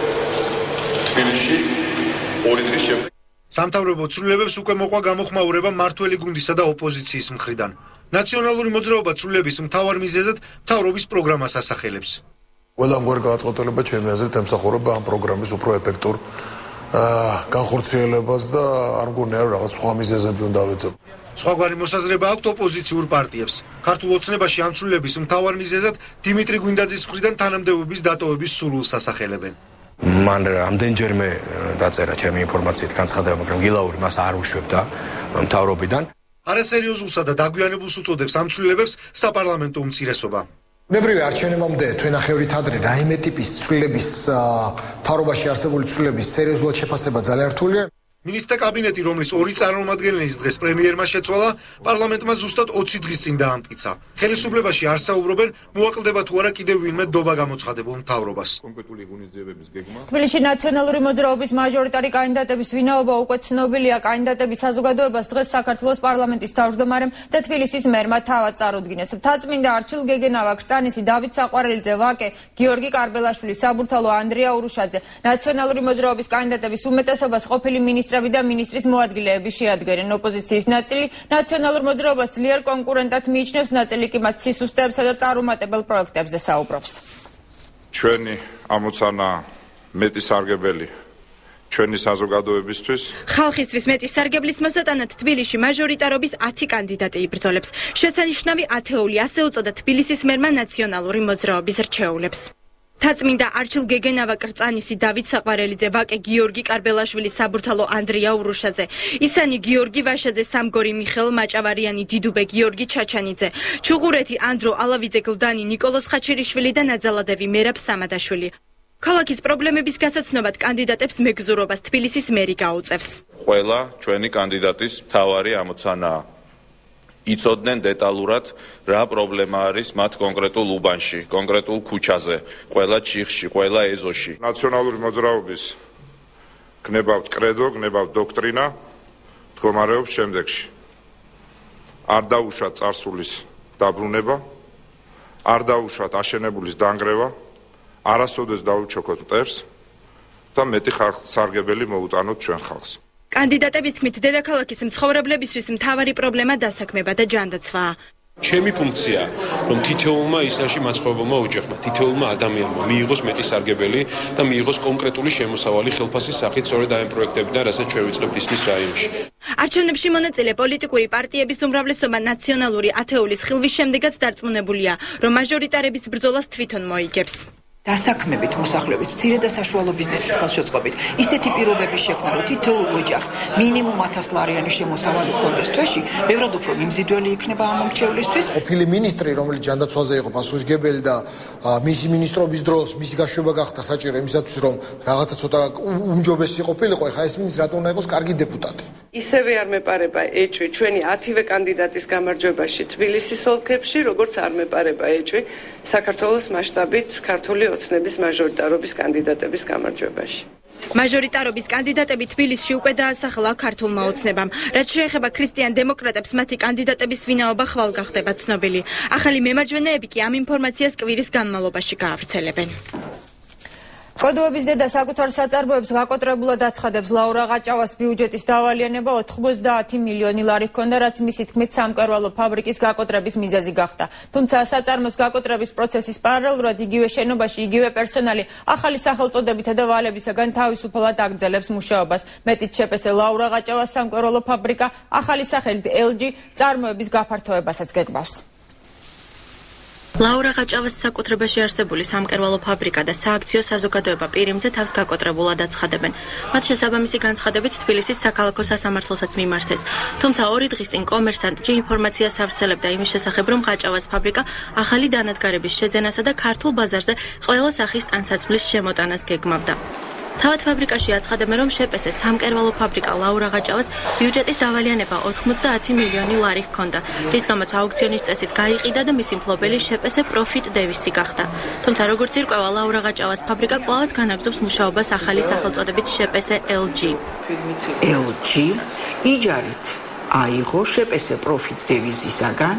თბილისში ორი დღის შემდეგ. სამთავრობო ცვლილებებს უკვე მოყვა გამოხმაურება მმართველი გუნდისა და ოპოზიციის მხრიდან. ნაციონალური მოძრაობა ცვლილების მთავარ მიზეზად მთავრობის პროგრამას ასახელებს. ყველამგვარი გადაწყვეტილება ჩემი აზრით ემსახურება ამ პროგრამის უფრო ეფექტურ განხორციელებას და არ მგონია რომ რაღაც სხვა მიზეზები უნდა დავეცებ. სხვაგვარი მოსაზრება აქვთ ოპოზიციურ პარტიებს. ქართულ ოცნებაში ამ ცვლილების მთავარ მიზეზად დიმიტრი გვინდაძის მხრიდან თანამდებობის დატოვების სურვილს ასახელებენ. მან რამდენჯერმე დაწერა ჩემი ინფორმაციით განცხადება, მაგრამ გილაური მას არ უშვებდა მთავრობიდან. არასერიოზულსა და დაგვიანებულს უწოდებს ამ ცვლილებებს საპარლამენტო უმცირესობა. ბუნებრივი არჩევნებამდე თვენახევრით ადრე რაიმე ტიპის ცვლილების მთავრობაში არსებული ცვლილების სერიოზულად შეფასება ძალიან რთულია. მინისტრთა კაბინეტი, რომლის ორი წარმომადგენლის დღეს პრემიერმა შეცვალა, პარლამენტმა ზუსტად ოცი დღის წინ დაამტკიცა. ხელისუფლებაში არ საუბრობენ, მოაკლდება თუ არა კიდევ ვინმე ნდობა გამოცხადებულ მთავრობას. თბილისში ნაციონალური მოძრაობის მაჟორიტარი კანდიდატების ვინაობა უკვე ცნობილია. კანდიდატების საზოგადოებას დღეს საქართველოს პარლამენტის თავმჯდომარემ და თბილისის მერმა თავად წარუდგინეს. მთაწმინდა არჩილ გეგენავა, ქრწანისი, დავით საყვარელიძე, ვაკე, გიორგი კარბელაშვილი, საბურთალო, ანდრია ურუშაძე. ნაციონალური მოძრაობის კანდიდატების უმეტესობას ყოფილი მინისტრი სამინისტრები და მინისტრის მოადგილეები შეადგენენ. ოპოზიციის ნაწილი ნაციონალურ მოძრაობას ძლიერ კონკურენტად მიიჩნევს, ნაწილი კი მათ სისუსტეებსა და წარუმატებელ პროექტებზე საუბრობს. ჩვენი ამოცანა მეტი სარგებელი ჩვენი საზოგადოებისთვის. ხალხისთვის მეტი სარგებლის მოსატანად თბილისში მაჟორიტარობის ათი კანდიდატი იბრძოლებს. შესანიშნავი ათეული ასე უწოდა თბილისის მერმა ნაციონალური მოძრაობის რჩეულებს. თაწმინდა არჩილ გეგენავა კრწანისი, დავით საყვარელიძე, ვაკე გიორგი კარბელაშვილი, საბურთალო ანდრია ურუშაძე, ისანი გიორგი ვაშაძე, სამგორი მიხელ მაჭავარიანი, დიდუბე გიორგი ჩაჩანიძე, ჩუღურეთი ანდრო ალავიძე, გლდანი ნიკოლოს ხაჩერიშვილი და ნაძალადევი მერაბ სამადაშვილი. ქალაქის პრობლემების გასაცნობად კანდიდატებს მეგზურობას თბილისის მერი გაუწევს. ყველა ჩვენი კანდიდატის მთავარი ამოცანაა იცოდნენ დეტალურად რა პრობლემა არის მათ კონკრეტულ უბანში, კონკრეტულ ქუჩაზე, ყველა ჩიხში, ყველა ეზოში. ნაციონალური მოძრაობის გნებავთ კრედო, გნებავთ დოქტრინა, მდგომარეობს შემდეგში. არ დაუშვათ წარსულის დაბრუნება, არ დაუშვათ აშენებულის დანგრევა, არასოდეს დაუჩოქოთ მტერს და მეტი სარგებელი მოუტანოთ ჩვენ ხალხს. კანდიდატების თქმით, დედაქალაქის მცხოვრებლებისთვის მთავარი პრობლემა დასაქმება და ჯანდაცვაა. ჩემი ფუნქცია, რომ თითოეულმა ისლამში მაცხოვრებელმა ოჯახმა, თითოეულმა ადამიანმა მიიღოს მეტი სარგებელი და მიიღოს კონკრეტული შემოსავალი ხელფასის სახით სწორედ ამ პროექტებიდან, რასაც ჩვენ ვიწყებთ ისნის რაიონში. არჩევნებში მონაწილე პოლიტიკური პარტიების უმრავლესობა ნაციონალური ათეულის ხილვის შემდეგაც დარწმუნებულია, რომ მაჟორიტარების ბრძოლას თვითონ მოიგებს. დასაქმებით მოსახლეობის მცირე და საშუალო ბიზნესის ხელშეწყობით ისეთი პირობების შექმნა, რომ თითოეულ ოჯახს მინიმუმ ათას ლარიანი შემოსავალი ჰქონდეს თვეში, ბევრად უფრო მიმზიდველი იქნება ამ მომრჩევლისთვის. ყოფილი მინისტრი, რომელიც ჯანდაცვაზე იყო პასუხისმგებელი და მისი მინისტრობის დროს მისი გაშვება გახდა საჭირო იმისათვის, რომ რაღაცა ცოტა უმჯობესი ყოფილიყო, ეხა ეს მინისტრი რატომ უნდა იყოს კარგი დეპუტატი. ისევე არ მეპარება ეჭვი ჩვენი ათივე კანდიდატის გამარჯვებაში თბილისის ოლქებში, როგორც არ მეპარება ეჭვი საქართველოს მასშტაბით ქართული ოცნების მაჟორიტარობის კანდიდატების გამარჯვებაში. მაჟორიტარობის კანდიდატები თბილისში უკვე დაასახლა ქართულმა ოცნებამ. რაც შეეხება ქრისტიან დემოკრატებს, მათი კანდიდატების ვინაობა ხვალ გახდება ცნობილი. ახალი მემარჯვენეები კი ამ ინფორმაციას კვირის განმავლობაში გაავრცელებენ. კოდოების დედა საკუთარ საწარმოებს გაკოტრებულად აცხადებს. ლაურა ყაჭავას ბიუჯეტის დავალიანება ოთხმოცდაათი მილიონი ლარი ჰქონდა, რაც მისი თქმით სამკერვალო ფაბრიკის გაკოტრების მიზეზი გახდა. თუმცა საწარმოს გაკოტრების პროცესის პარალელურად იგივე შენობაში იგივე პერსონალი ახალი სახელწოდებითა და ვალებისაგან თავისუფლად აგრძელებს მუშაობას. მეტიც შეპესე ლაურა ყაჭავას სამკერვალო ფაბრიკა ახალი სახელით ელ ჯი წარმოების გაფართოებასაც გეგმავს. ლაურა ყაჭავას საკუთრებაში არსებული სამკერვალო ფაბრიკა და სააქციო საზოგადოება პირიმზე თავს გაკოტრებულად აცხადებენ. მათ შესაბამისი განცხადებით თბილისის საქალაქო სასამართლოსაც მიმართეს. თუმცა ორი დღის წინ კომერსანტ ჯი ინფორმაციას ავრცელებდა იმის შესახებ, რომ ყაჭავას ფაბრიკა ახალი დანადგარების შეძენასა და ქართულ ბაზარზე ყველა სახის ტანსაცმლის შემოტანას გეგმავდა. თავად ფაბრიკაში აცხადებენ, რომ შეპესე სამკერვალო ფაბრიკა ლაურა ყაჭავას ბიუჯეტის დავალიანება ოთხმოცდაათი მილიონი ლარი ჰქონდა, რის გამოც აუქციონის წესით გაიყიდა და მისი მფლობელი შეპესე პროფიტ დევისი გახდა. თუმცა როგორც ირკვევა, ლაურა ყაჭავას ფაბრიკა კვლავაც განაგრძობს მუშაობას ახალი სახელწოდებით შეპესე ელ ჯი. ელ ჯი იჯარით აიღო შეპესე პროფიტ დევიზისაგან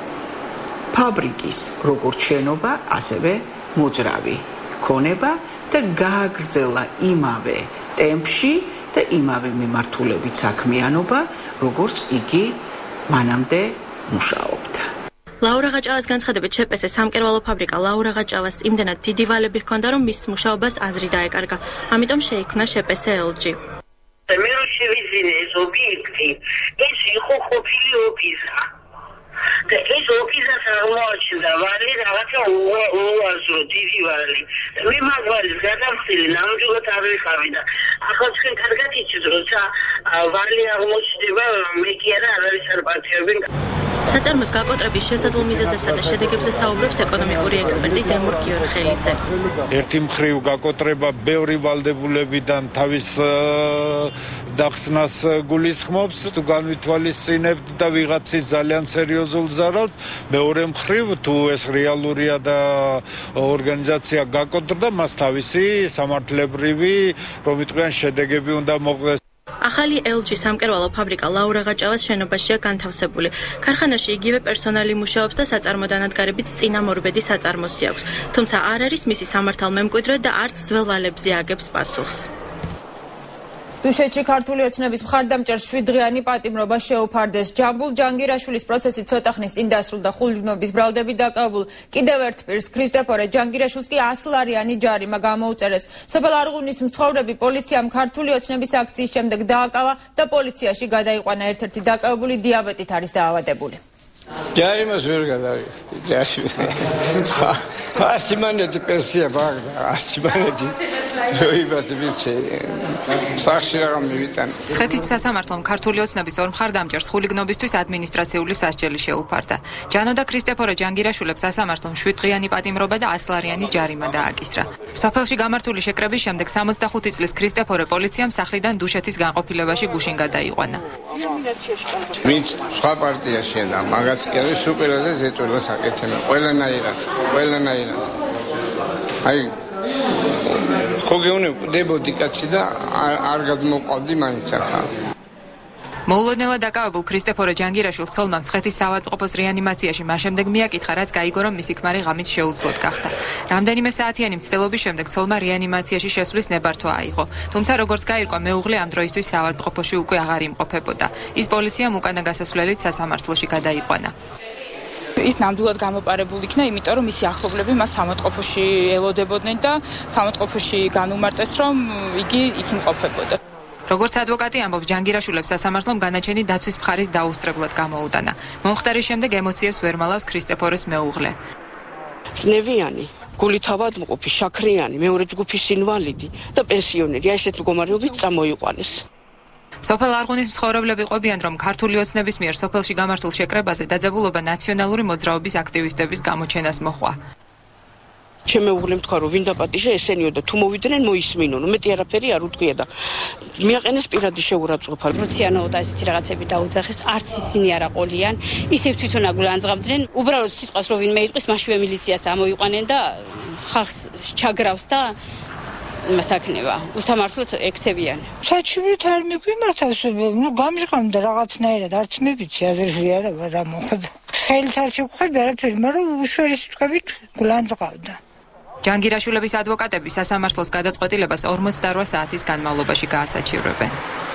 ფაბრიკის როგორც შენობა, ასევე მოძრავი ქონება და გააგრძელა იმავე ტემპში და იმავე მიმართულებით საქმიანობა, როგორც იგი მანამდე მუშაობდა. ლაურა ყაჭავას განცხადებით შეპესე სამკერვალო ფაბრიკა ლაურა ყაჭავას იმდენად დიდი ვალები ჰქონდა, რომ მის მუშაობას აზრი დაეკარგა. ამიტომ შეიქმნა შეპესე ელ ჯი. მე რო შევიძინე ეს ობიექტი, ეს იყო ყოფილი ოფისი. და ეს ოფისას აღმოაჩნდა ვალი რაღაცა უაზრო დიდი ვალი. მე მაგ ვალის გადამხილი ნამდვილად არ ვიყავი და ახლა თქვენ კარგად იცით, როცა ვალი აღმოჩნდება, მე კი არა არ არის არ პარტიები. საწარმოს გაკოტრების შესაძლო მიზეზებსა და შედეგებზე საუბრობს ეკონომიკური ექსპერტი დემურ გიორხელიძე. ერთი მხრივ გაკოტრება ბევრი ვალდებულებიდან თავის დახსნას გულისხმობს, თუ განვითვალისწინებთ და ვიღაცის ძალიან სერიოზულ ზარალს, მეორე მხრივ თუ ეს რეალურია და ორგანიზაცია გაკოტრდა, მას თავისი სამართლებრივი, რომ იტყვიან, შედეგები უნდა მოყდეს. ახალი ელ ჯი სამკერვალო ფაბრიკა ლაურა ყაჭავას შენობაშია განთავსებული. ქარხანაში იგივე პერსონალი მუშაობს და საწარმო დანადგარებით წინამორბედი საწარმოსი აქვს. თუმცა არ არის მისი სამართალმემკვიდრე და არც ძველ ვალებზე აგებს პასუხს. დუშეთში ქართული ოცნების მხარდამჭერ შვიდდღიანი პატიმრობა შეუფარდეს. ჯამბულ ჯანგირაშვილის პროცესი ცოტა ხნის წინ დასრულდა. ხულიგნობის ბრალდებით დაკავებულ კიდევ ერთ პირს ქრისტეფორე ჯანგირაშვილს კი ასლარიანი ჯარიმა გამოუწერეს. სოფელ არღუნის მცხოვრები პოლიციამ ქართული ოცნების აქციის შემდეგ დააკავა და პოლიციაში გადაიყვანა. ერთ-ერთი დაკავებული დიაბეტით არის დაავადებული. ჯარიმას ვერ გადავიხდი, ჯაში. ასიმანეთი პენსია ბაგდა, ასიმანეთი. როიბათ ვიცი. სახში რაღაც მივიტან. ცხეთის სასამართლომ ქართული ოცნების ორ მხარდამჭერს ხულიგნობისთვის ადმინისტრაციული სასჯელი შეუფარდა. ჯანო და ქრისტეფორე ჯანგირაშვილებს სასამართლომ შვიდდღიანი პატიმრობა და ასლარიანი ჯარიმა დააკისრა. სოფელში გამართული შეკრების შემდეგ სამოცდახუთი წლის ქრისტეფორე პოლიციამ სახლიდან დუშეთის განყოფილებაში გუშინ გადაიყვანა. ვინც სხვა პარტია შედა, მაგაც კი არის უპირველეს ზეწოლა საკეთება. ყველანაირად, ყველანაირად. აი ხო გეუნებოდი კაცი და არ გადმოყავდი მაინც ახლა. მოულოდნელად დაკავებულ ქრისტეფორე ჯანგირაშვილს ცოლმა მცხეთის საავადმყოფოს რეანიმაციაში მას შემდეგ მიაკითხა, რაც გაიგო, რომ მისი ქმარი ღამით შეუძლოდ გახდა. რამდენიმე საათიანი მცდელობის შემდეგ ცოლმა რეანიმაციაში შესვლის ნებართვა აიღო. თუმცა როგორც გაირკვა, მეუღლე ამ დროისთვის საავადმყოფოში უკვე აღარ იმყოფებოდა. ის პოლიციამ უკანა გასასვლელით სასამართლოში გადაიყვანა. ის ნამდვილად გამოპარებული იქნა, იმიტომ რომ მისი ახლობლები მას სამავადმყოფოში ელოდებოდნენ და სამავადმყოფოში განუმარტეს, რომ იგი იქ იმყოფებოდა. როგორც ადვოკატი ამბობს, ჯანგირაშვილებს სასამართლომ განაჩენი დაცვის მხარის დაუსწრებლად გამოუტანა. მომხდარის შემდეგ ემოციებს ვერ მალავს ქრისტეფორეს მეუღლე. წნევიანი, გულით ავადმყოფი, შაქრიანი, მეორე ჯგუფის ინვალიდი და პენსიონერი, აი ესეთ მდგომარეობით წამოიყვანეს. სოფელ არღუნის მცხოვრებლები ყვებიან, რომ ქართული ოცნების მიერ სოფელში გამართულ შეკრებაზე დაძაბულობა ნაციონალური მოძრაობის აქტივისტების გამოჩენას მოჰყვა. შემეუღლემ თქვა, რომ ვინ დაპატიჟა ესენიო და თუ მოვიდნენ მოისმინონ, მეტი არაფერი არ უთქვია და მიაყენეს პირადი შეურაცხყოფა. როციანო და ესეთი რაღაცები დაუძახეს, არც ისინი არ აყოლიან, ისევ თვითონ აგულანძღავდნენ. უბრალოდ სიტყვას რო ვინმე იტყვის, მაშინვე მილიციას ამოიყვანენ და ხალხს ჩაგრავს და იმას აქნება, უსამართლოდ ექცევიან. საჩივით არ მიგვიმართ ასე, ნუ გამჟღავნდა რაღაცნაირად, არც მე ვიცი აზერზიარება რა მოხდა. ხელით არ შევხვდი არაფერი, მაგრამ უშუალო სიტყვებით გულანძღავდა. ჯანგირაშვილების ადვოკატები სასამართლოს გადაწყვეტილებას ორმოცდაორ საათის განმავლობაში გაასაჩივრებენ.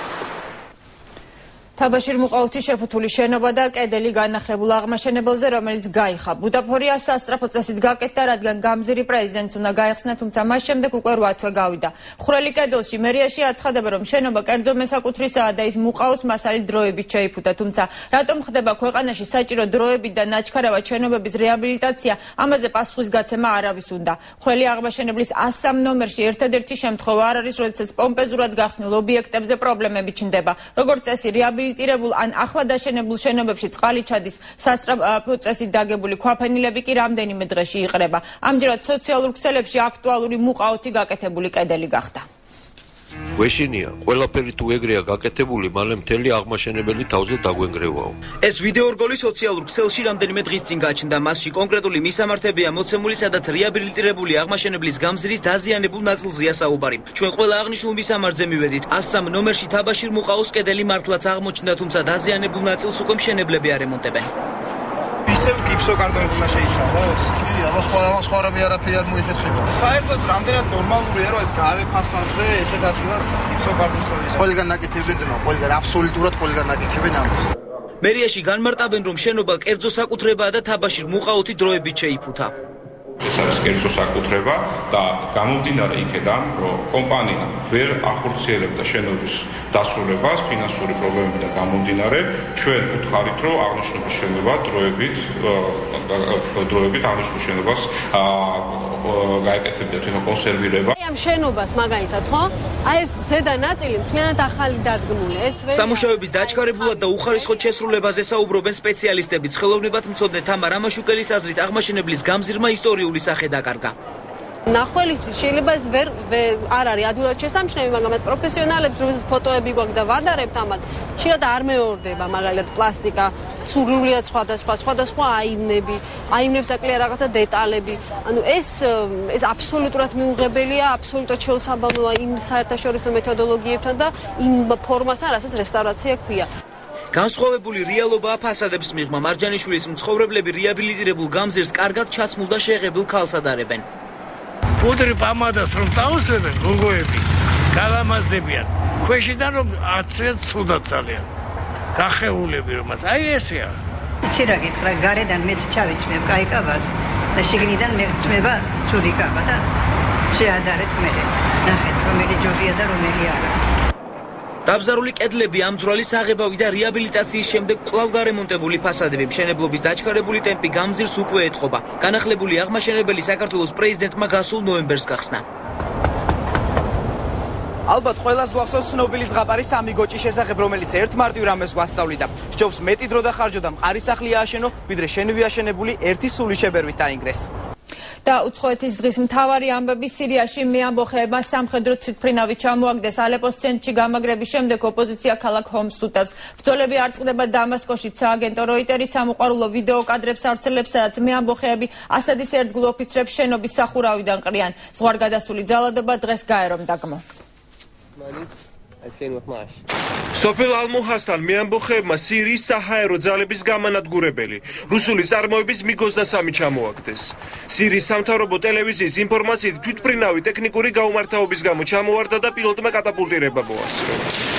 თაბაშირ მუყაოთი შეფუთული შენობა და კედელი განახლებულ აღმაშენებელზე, რომელიც გაიხა. ბუდაფორია სასწრაფო წესით გაკეთდა, რადგან გამზირი პრეზიდენტს უნდა გაეხსნა, თუმცა მას შემდეგ უკვე რვა თვე გავიდა. ხვრელი კედელში მერიაში აცხადება, რომ შენობა კერძო მესაკუთრისაა და ის მუყაოს მასალი დროებით შეიფუთა, თუმცა რატომ ხდება ქვეყანაში საჭირო დროებით და ნაჩქარავად შენობების რეაბილიტაცია, ამაზე პასუხისგაცემა არავის უნდა. ხვრელი აღმაშენებლის ას სამ ნომერში ერთადერთი შემთხვევა არ არის, როდესაც პომპეზურად გახსნილ ობიექტებზე პრობლემები ჩნდება. როგორც წესი, რეაბილიტირებულ ან ახლა დაშენებულ შენობებში წყალი ჩადის, სასწრაფო წესით დაგებული ქვაფენილები კი რამდენიმე დღეში იყრება. ამჯერად სოციალურ ქსელებში აქტუალური მუყაოთი გაკეთებული კედელი გახდა. გვეშინია, ყველაფერი თუ ეგრეა გაკეთებული, მალე მთელი აღმაშენებელი თავზე დაგვენგრევაო. ეს ვიდეო რგოლი სოციალურ ქსელში რამდენიმე დღის წინ გაჩნდა. მასში კონკრეტული მისამართებია მოცემული, სადაც რეაბილიტირებული აღმაშენებლის გამზირის დაზიანებულ ნაწილზეა საუბარი. ჩვენ ყველა აღნიშნულ მისამართზე მივედით. ას სამ ნომერში თაბაშირ მუყაოს კედელი მართლაც აღმოჩნდა, თუმცა დაზიანებულ ნაწილს უკვე მშენებლები არ ემონტებენ. ისევ გიფსოკარტონით უნდა შეიცვალოს? კი, ამას სხვა ამას სხვა რამე არაფერი არ მოიხერხება. საერთოდ რამდენად ნორმალურია, რომ ეს გარე ფასადზე ესეთ ადგილას გიფსოკარტონს მოიწევს? ყველგან ნაკეთებენ ძმა, ყველგან აბსოლუტურად ყველგან ნაკეთებენ ამას. მერიაში განმარტავენ, რომ შენობა კერძო საკუთრებაა და თაბაშირ მუყაოთი დროებით შეიფუთა. ეს არის კერძო საკუთრება და გამომდინარე იქედან, რომ კომპანია ვერ ახორციელებდა შენობის დასრულებას ფინანსური პრობლემებიდან გამომდინარე, ჩვენ უთხარით, რომ აღნიშნული შენობა დროებით დროებით აღნიშნულ შენობას გაეკეთებდა თვითონ კონსერვირება. ამ შენობას მაგალითად, ხო? აი ეს ზედა ნაწილი მთლიანად ახალი დადგმული. ეს სამუშაოების დაჩქარებულად და უხარისხოდ შესრულებაზე საუბრობენ სპეციალისტები. ცხელოვნებად მცოდნე თამარ ამაშუკელის აზრით აღმაშენებლის გამზირმა ისტორიული სახე დაკარგა. ნახველისთვის შეიძლება ეს ვერ არ არის ადვილად შესამჩნევი, მაგრამ მათ პროფესიონალებს რომელსაც ფოტოები გვაქვს და ვადარებთ ამათ, ხშირად არ მეორდება მაგალითად პლასტიკა, სრულიად სხვადასხვა, სხვადასხვა აივნები, აივნებს აკლია რაღაცა დეტალები. ანუ ეს ეს აბსოლუტურად მიუღებელია, აბსოლუტურად შეუსაბამოა იმ საერთაშორისო მეთოდოლოგიებთან და იმ ფორმასთან, რასაც რესტავრაცია ქვია. განსხვავებული რეალობაა ფასადების მიღმა. მარჯანიშვილის მცხოვრებლები რეაბილიტირებულ გამზირს კარგად ჩაცმულ და შეღებილ ქალს ადარებენ. პუდრი პამადას რომ დაუსვებენ გოგოები, გალამაზდებიან. ქვეშიდან რომ არცე ცუდად ძალიან. გახეულები რომაც. აი ესეა. იცი რა გითხრა, გარედან მეც ჩავიცმებ კაი კაბას და შიგნიდან მეწმება ცუდი კაბა და შეადარეთ მე. ნახეთ რომელი ჯობია და რომელი არა. დაბზარული კედლები, ამძვრალი საღებავი და რეაბილიტაციის შემდეგ კვლავ გარემონტებული ფასადები, მშენებლობის დაჩქარებული ტემპი გამზირს უკვე ეთყობა. განახლებული აღმაშენებელი საქართველოს პრეზიდენტმა გასულ ნოემბერს გახსნა. ალბათ ყველას გვახსოვს ცნობილი ზღაპარი სამი გოჭის შესახებ, რომელიც ერთ მარტივ რამეს გვასწავლიდა. სჯობს მეტი დრო და ხარჯო და მყარი სახლი ააშენო, ვიდრე შენივი აშენებული ერთი სული შებერვით დაინგრეს. და უცხოეთის დღის მთავარი ამბები სირიაში მეამბოხეებმა სამხედრო თვითმფრინავი ჩამოაგდეს. ალეპოს ცენტრში გამაგრების შემდეგ ოპოზიცია ქალაქ ჰომს უტევს. ბრძოლები არ წყდება დამასკოში. სააგენტო როიტერი სამოყვარულო ვიდეო კადრებს ავრცელებს, სადაც მეამბოხეები ასადის ერთგულ ოფიცრებს შენობის სახურავიდან ყრიან. ზღვარგადასული ძალადობა დღეს გაერომ დაგმო. სოფელ ალმუჰასთან მეამბოხეებმა სირიის საჰაერო ძალების გამანადგურებელი რუსული წარმოების მიგ ოცდასამი ჩამოაგდეს. სირიის სამთავრობო ტელევიზიის ინფორმაციით თვითმფრინავი ტექნიკური გაუმართავობის გამო ჩამოვარდა და პილოტმა კატაპულტირება მოასწრო.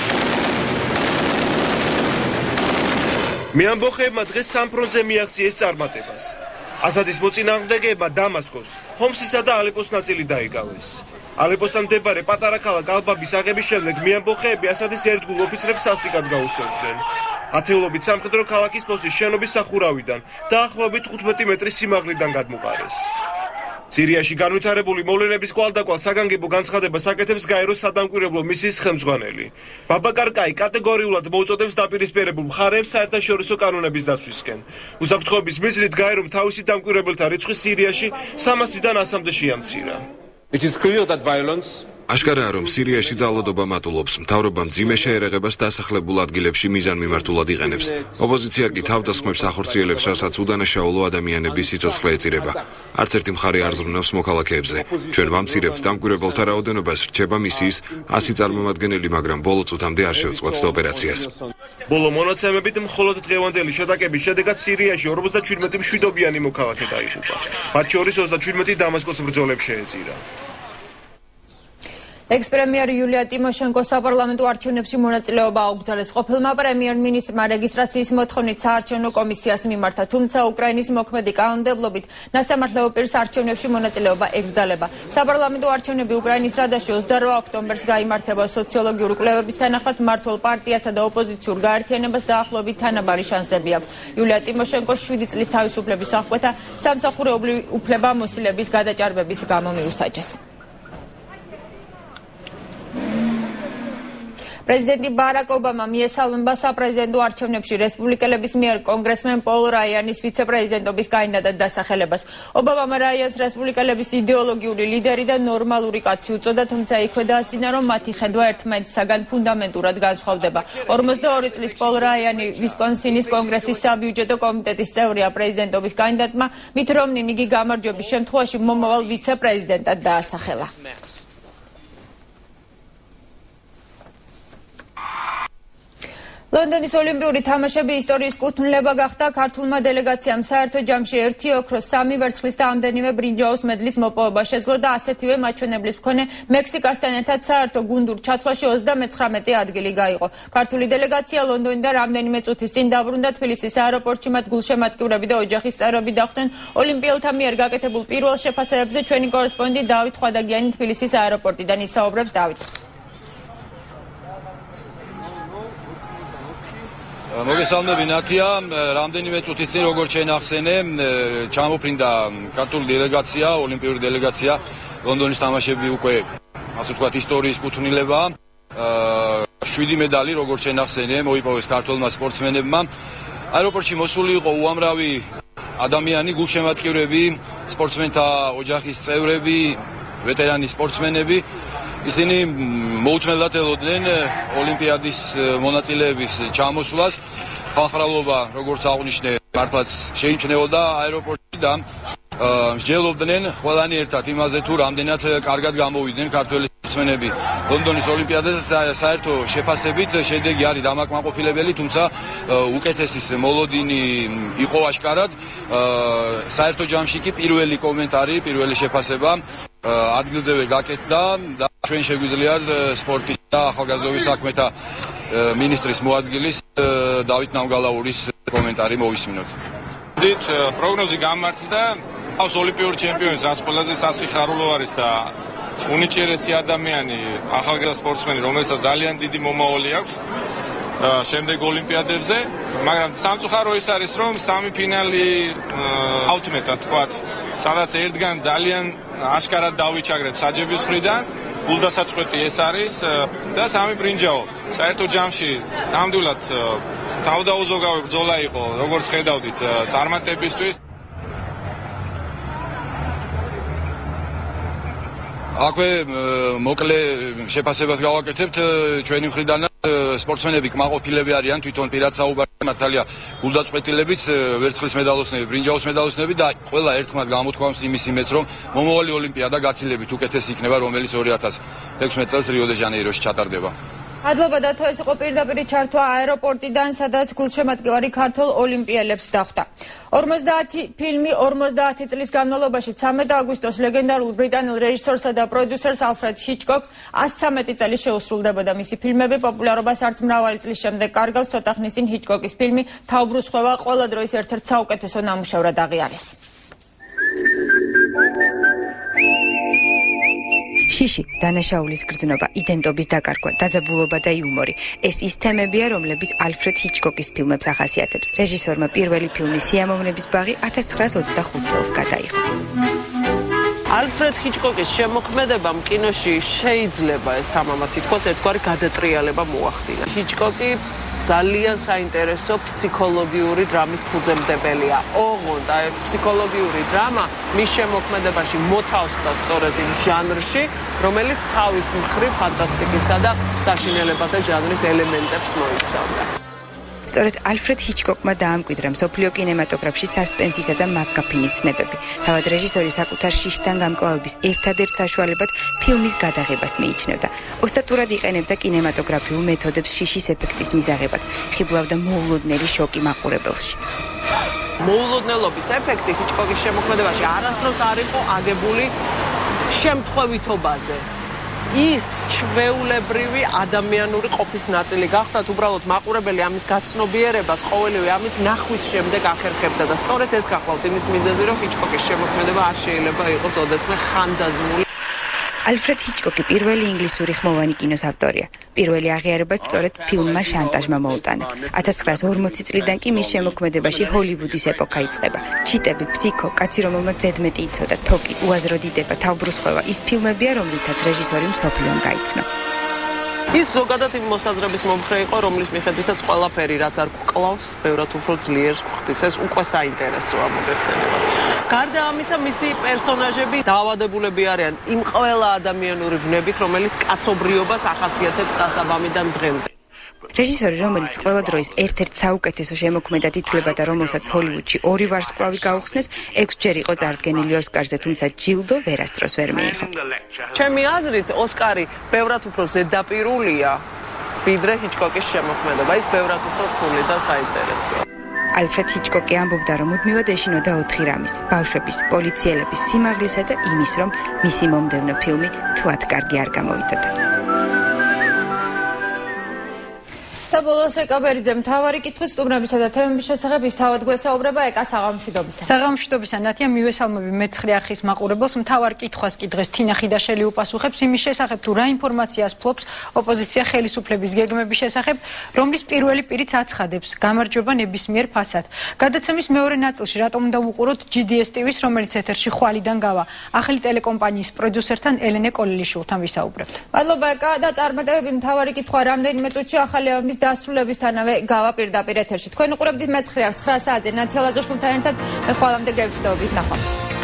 მეამბოხეებმა დღეს სამ ფრონტზე მიაღწიეს წარმატებას. ასადის მოწინააღმდეგეებმა დამასკოს, ჰომსისა და ალეპოს ნაწილი დაიკავეს. ალეპოსთან მდებარე პატარა ქალაქ ალბაბის აღების შემდეგ მეამბოხეები ასადის ერთგულ ოფიცრებს სასტიკად გაუსწევდნენ. ათეულობით სამხედრო ქალაქის პოსტის შენობის სახურავიდან დაახლოებით თხუთმეტი მეტრის სიმაღლიდან გადმოყარეს. სირიაში განვითარებული მოვლენების კვალდაკვალ საგანგებო განცხადებას აკეთებს გაეროს სადამკვირვებლო მისიის ხელმძღვანელი. ბაბაკარ კაი კატეგორიულად მოუწოდებს დაპირისპირებულ მხარეებს საერთაშორისო კანონების დაცვისკენ. უსაფრთხოების მიზნით გაერომ თავისი დამკვირვებელთა რიცხვი სირიაში სამასიდან ასამდე შეამცირა. It is clear that violence აშკარაა, რომ სირიაში ძალადობა მატულობს. მთავრობა მძიმე შეერაღებას დასახლებულ ადგილებში მიზანმიმართულად იყენებს. ოპოზიცია კი თავდასხმებს ახორციელებს, რასაც უდანაშაულო ადამიანების სიცოცხლე ეწირება. არც ერთი მხარე არ ზრუნავს მოქალაქეებზე. ჩვენ ვამცირებთ დამკვირვებელთა რაოდენობას, რჩება მისიის ასი წარმომადგენელი, მაგრამ ბოლო წუთამდე არ შევწყვეტთ ოპერაციას. ბოლო მონაცემებით მხოლოდ დღევანდელი შეტაკების შედეგად სირიაში ორმოცდაჩვიდმეტი მშვიდობიანი მოქალაქე დაიღუპა. მათ შორის ოცდაჩვიდმეტი დამასკოს ბრძოლებს შეეწირა. ექს-პრემიერი იულია ტიმოშენკო საპარლამენტო არჩევნებში მონაწილეობა აუგზავნეს. ყოფილმა პრემიერ-მინისტრმა რეგისტრაციის მოთხოვნით საარჩევნო კომისიას მიმართა, თუმცა უკრაინის მოქმედი კანონმდებლობით ნასამართლეო პირს არჩევნებში მონაწილეობა ეკრძალება. საპარლამენტო არჩევნები უკრაინის რადაში ოცდაორ ოქტომბერს გაიმართება. სოციოლოგიური კვლევების თანახმად მმართველ პარტიასა და ოპოზიციურ გაერთიანებას დაახლოებით თანაბარი შანსები აქვს. იულია ტიმოშენკოს შვიდი წლით თავისუფლების აღკვეთა სამსახურეობრივი უფლებამოსილების გადაჭარბების გამო მიუსაჯეს. პრეზიდენტი ბარაკ ობამა მიესალმება საპრეზიდენტო არჩევნებში რესპუბლიკელების მიერ კონგრესმენ პოლ რაიანის ვიცე-პრეზიდენტობის კანდიდატად დასახელებას. ობამამ რაიანს რესპუბლიკელების იდეოლოგიური ლიდერი და ნორმალური კაცი უწოდა, თუმცა იქვე დაასწინა, რომ მათი ხედვა ერთმანეთისაგან ფუნდამენტურად განსხვავდება. ორმოცდაორი წლის პოლ რაიანი ვისკონსინის კონგრესის საბიუჯეტო კომიტეტის წევრია. პრეზიდენტობის კანდიდატმა მით რომნიმ იგი გამარჯვების შემთხვევაში მომავალ ვიცე-პრეზიდენტად დაასახელა. ლონდონის ოლიმპიური თამაშები ისტორიის კუთვნილება გახდა. ქართულმა დელეგაციამ საერთო ჯამში ერთი ოქროს, სამი ვერცხლის და ამდენივე ბრინჯაოს მედლის მოპოვება შეძლო და ასეთივე მაჩვენებლის მქონე მექსიკასთან ერთად საერთო გუნდურ ჩათვლაში ოცდამეცხრამეტე ადგილი გაიღო. ქართული დელეგაცია ლონდონიდან რამდენიმე წუთის წინ დაბრუნდა თბილისის აეროპორტში. მათ გულშემატკივრები და ოჯახის წევრები დახვდნენ. ოლიმპიელთა მიერ გაკეთებულ პირველ შეფასებებზე ჩვენი კორესპონდენტი დავით ხვადაგიანი თბილისის აეროპორტიდან ისაუბრებს. დავით. მოგესალმები ნათია, რამდენიმე წუთის წინ როგორც შენახსენე, ჩამოფრინდა ქართული დელეგაცია, ოლიმპიური დელეგაცია, ლონდონის თამაშები უკვე ასე ვთქვათ ისტორიის კუთვნილება. შვიდი медали როგორც შენახსენე მოიპოვეს ქართულმა სპორტსმენებმა. აეროპორტში მოსული იყო უამრავი ადამიანი, გულშემატკივრები, სპორტსმენთა ოჯახის წევრები, ვეტერანი სპორტსმენები. ისინი მოუთმელად ელოდნენ ოლიმპიადის მონაწილეების ჩამოსვლას. ხალხმრავლობა, როგორც აღნიშნე, მართლაც შეიმჩნეოდა აეროპორტში და მსჯელობდნენ ყველანი ერთად იმაზე, თუ რამდენად კარგად გამოვიდნენ ქართველი სპორტსმენები ლონდონის ოლიმპიადაზე. საერთო შეფასებით შედეგი არის დამაკმაყოფილებელი, თუმცა უკეთესის მოლოდინი იყო აშკარად. საერთო ჯამში კი პირველი კომენტარი, პირველი შეფასება ადგილზევე გაკეთდა და ჩვენ შეგვიძლიათ სპორტის და ახალგაზრდობის საქმეთა მინისტრის მოადგილის დავით ნამგალაურის კომენტარი მოვისმინოთ. დიდ პროგნოზი გამართლდაავს ოლიმპიური ჩემპიონის, რაც ყველაზე სასიხარულო არის და უნიჭიერესი ადამიანი, ახალგაზრდა სპორტსმენი, რომელსაც ძალიან დიდი მომავალი აქვს შემდეგ ოლიმპიადებზე, მაგრამ სამწუხარო ის არის, რომ სამი ფინალი ავთმეტად თქვათ, სადაც ერთგან ძალიან აშკარად დავიჩაგრეთ საჯების მხრიდან, გულდასაწყვეტი ეს არის და სამი ბრინჯაო. საერთო ჯამში ნამდვილად თავდაუზოგავი ბრძოლა იყო, როგორც ხედავდით, წარმატებისთვის. აქვე მოკლე შეფასებას გავაკეთებთ ჩვენი მხრიდან სპორტსმენები კმაყოფილები არიან თვითონ პირად საუბარი მართალია გულდაწყვეტილებიც ვერცხლის მედალოსნები, ბრინჯაოს მედალოსნები და ყველა ერთმანეთს გამოთქვამს იმის იმედს რომ მომავალი ოლიმპიადა გაცილებით უკეთესი იქნება რომელიც ორი ათას ექვსმეტ წელს რიო დე ჟანეიროში ჩატარდება. მადლობა დათო, ეს იყო პირდაპირ ჩართვა აეროპორტიდან, სადაც გულშემატკივარი ქართველ ოლიმპიელებს დახვდა. ორმოცდაათი ფილმი ორმოცდაათი წლის განმავლობაში ცამეტ აგვისტოს ლეგენდარულ ბრიტანელ რეჟისორსა და პროდიუსერს ალფრედ ჰიჩკოკს ასი ცამეტი წელი შეუსრულდებოდა მისი ფილმები. პოპულარობას არც მრავალი წლის შემდეგ კარგავს. ცოტა ხნის წინ ჰიჩკოკის ფილმი თავბრუსხვევა ყველა დროის ერთ-ერთ საუკეთესო ნამუშევრად აღიარეს. შიში, დანაშაულის გრძნობა, იდენტობის დაკარგვა, დაძაბულობა და იუმორი. ეს ის თემებია, რომლებიც ალფრედ ჰიჩკოკის ფილმებს ახასიათებს. რეჟისორმა პირველი ფილმი სიამოვნების ბაღი ათას ცხრაას ოცდახუთ წელს გადაიღო. ალფრედ ჰიჩკოკის შემოქმედებამ კინოში შეიძლება ეს თამამად თითქოს ერთგვარი გადატრიალება მოახდინა. ჰიჩკოკი ძალიან საინტერესო ფსიქოლოგიური დრამის ფუძემდებელია. ოღონდ აი ეს ფსიქოლოგიური დრამა მის შემოქმედებაში მოთავსდა სწორედ იმ ჟანრში, რომელიც თავის მხრივ ფანტასტიკისა და საშინელებათა ჟანრის ელემენტებს მოიცავდა. სწორედ ალფრედ ჰიჩკოკმა დაამკვიდრა მსოფლიო კინემატოგრაფში სასპენსისა და მაკგაფინის ცნებები. თავად რეჟისორი საკუთარ შიშთან გამკლავების ერთადერთ საშუალებად ფილმის გადაღებას მიიჩნევდა. ოსტატურად იყენებდა კინემატოგრაფიულ მეთოდებს შიშის ეფექტის მისაღებად. ხიბლავდა მოულოდნელი შოკი მაყურებელში. მოულოდნელობის ეფექტი ჰიჩკოკის შემოქმედებაში არასდროს არ იყო აგებული შემთხვევითობაზე. ის ჩვეულებრივი ადამიანური ყოფის ნაწილი გახდათ, უბრალოდ მაყურებელი ამის გაცნობიერებას ყოველივე ამის ნახვის შემდეგ ახერხებდა და სწორედ ეს გახლავთ იმის მიზეზი, რომ ჰიჩკოკის შემოქმედება არ შეიძლება იყოს ოდესმე ხანდაზმული. ალფრედ ჰიჩკოკი პირველი ინგლისური ხმოვანი კინოს ავტორია. პირველი აღიარებაც სწორედ ფილმმა შანტაჟმა მოუტანა. ათას ცხრაას ორმოცი წლიდან კი მის შემოქმედებაში ჰოლივუდის ეპოქა იწყება. ჩიტები, ფსიქო, კაცი რომელმაც ზედმეტი იცოდა, თოკი, უაზრო დიდება, თავბრუსხვევა ის ფილმებია, რომლითაც რეჟისორი მსოფლიომ გაიცნო. ის ზოგადად იმ მოსაზრების მომხრე იყო, რომლის მიხედვითაც ყველაფერი, რაც არ გვკლავს, ბევრად უფრო ძლიერს გვხდის. ეს უკვე საინტერესოა მოგეხსენება. გარდა ამისა, მისი პერსონაჟები დაავადებულები არიან იმ ყველა ადამიანური ვნებით, რომელიც კაცობრიობას ახასიათებს დასაბამიდან დღემდე. რეჟისორი, რომელიც ყველა დროის ერთ-ერთ საუკეთესო შემოქმედად ითვლება და რომელსაც ჰოლივუდში ორი ვარსკვლავი გაუხსნეს, ექვსჯერ იყო წარდგენილი ოსკარზე, თუმცა ჯილდო ვერასდროს ვერ მიიღო. ჩემი აზრით, ოსკარი ბევრად უფრო ზედაპირულია, ვიდრე ჰიჩკოკის შემოქმედება. ის ბევრად უფრო რთული და საინტერესოა. ალფრედ ჰიჩკოკი ამბობდა, რომ მუდმივად ეშინოდა ოთხი რამის: ბავშვების, პოლიციელების სიმაღლისა და იმის, რომ მისი მომდევნო ფილმი თლად კარგი არ გამოვიდოდა. და ბოლოს ეკაბერიძე მთავარი კითხვით სტუმრებისა და თემების შესახებ ის თავად გვესაუბრება ეკა საღამოშვიდობისა. საღამოშვიდობისა ნათია მივესალმები მეცხრე არხის მაყურებელს. მთავარ კითხვას კი დღეს თინა ხიდაშელი უპასუხებს იმის შესახებ, თუ რა ინფორმაციას ფლობს ოპოზიცია ხელისუფლების გეგმების შესახებ, რომლის პირველი პირიც აცხადებს გამარჯვება ნებისმიერ ფასად. გადაცემის მეორე ნაწილში რატომ უნდა ვუყუროთ ჯი დი ეს ტი ვის, რომელიც ეთერში ხვალიდან გავა, ახალი ტელეკომპანიის პროდიუსერთან ელენე კოლილიშვილთან ვისაუბრებთ. მადლობა ეკა და წარმატებები. მთავარი კითხვა რამდენიმე წუთში ახალი ალბომის დასრულებისთანავე გავა პირდაპირ ეთერში. თქვენ უყურებთ მეცხრე არხს ცხრა საათზე ნათია ლაზაშვილთან ერთად. მე ხვალამდე გევსდებით, ნახვამდის.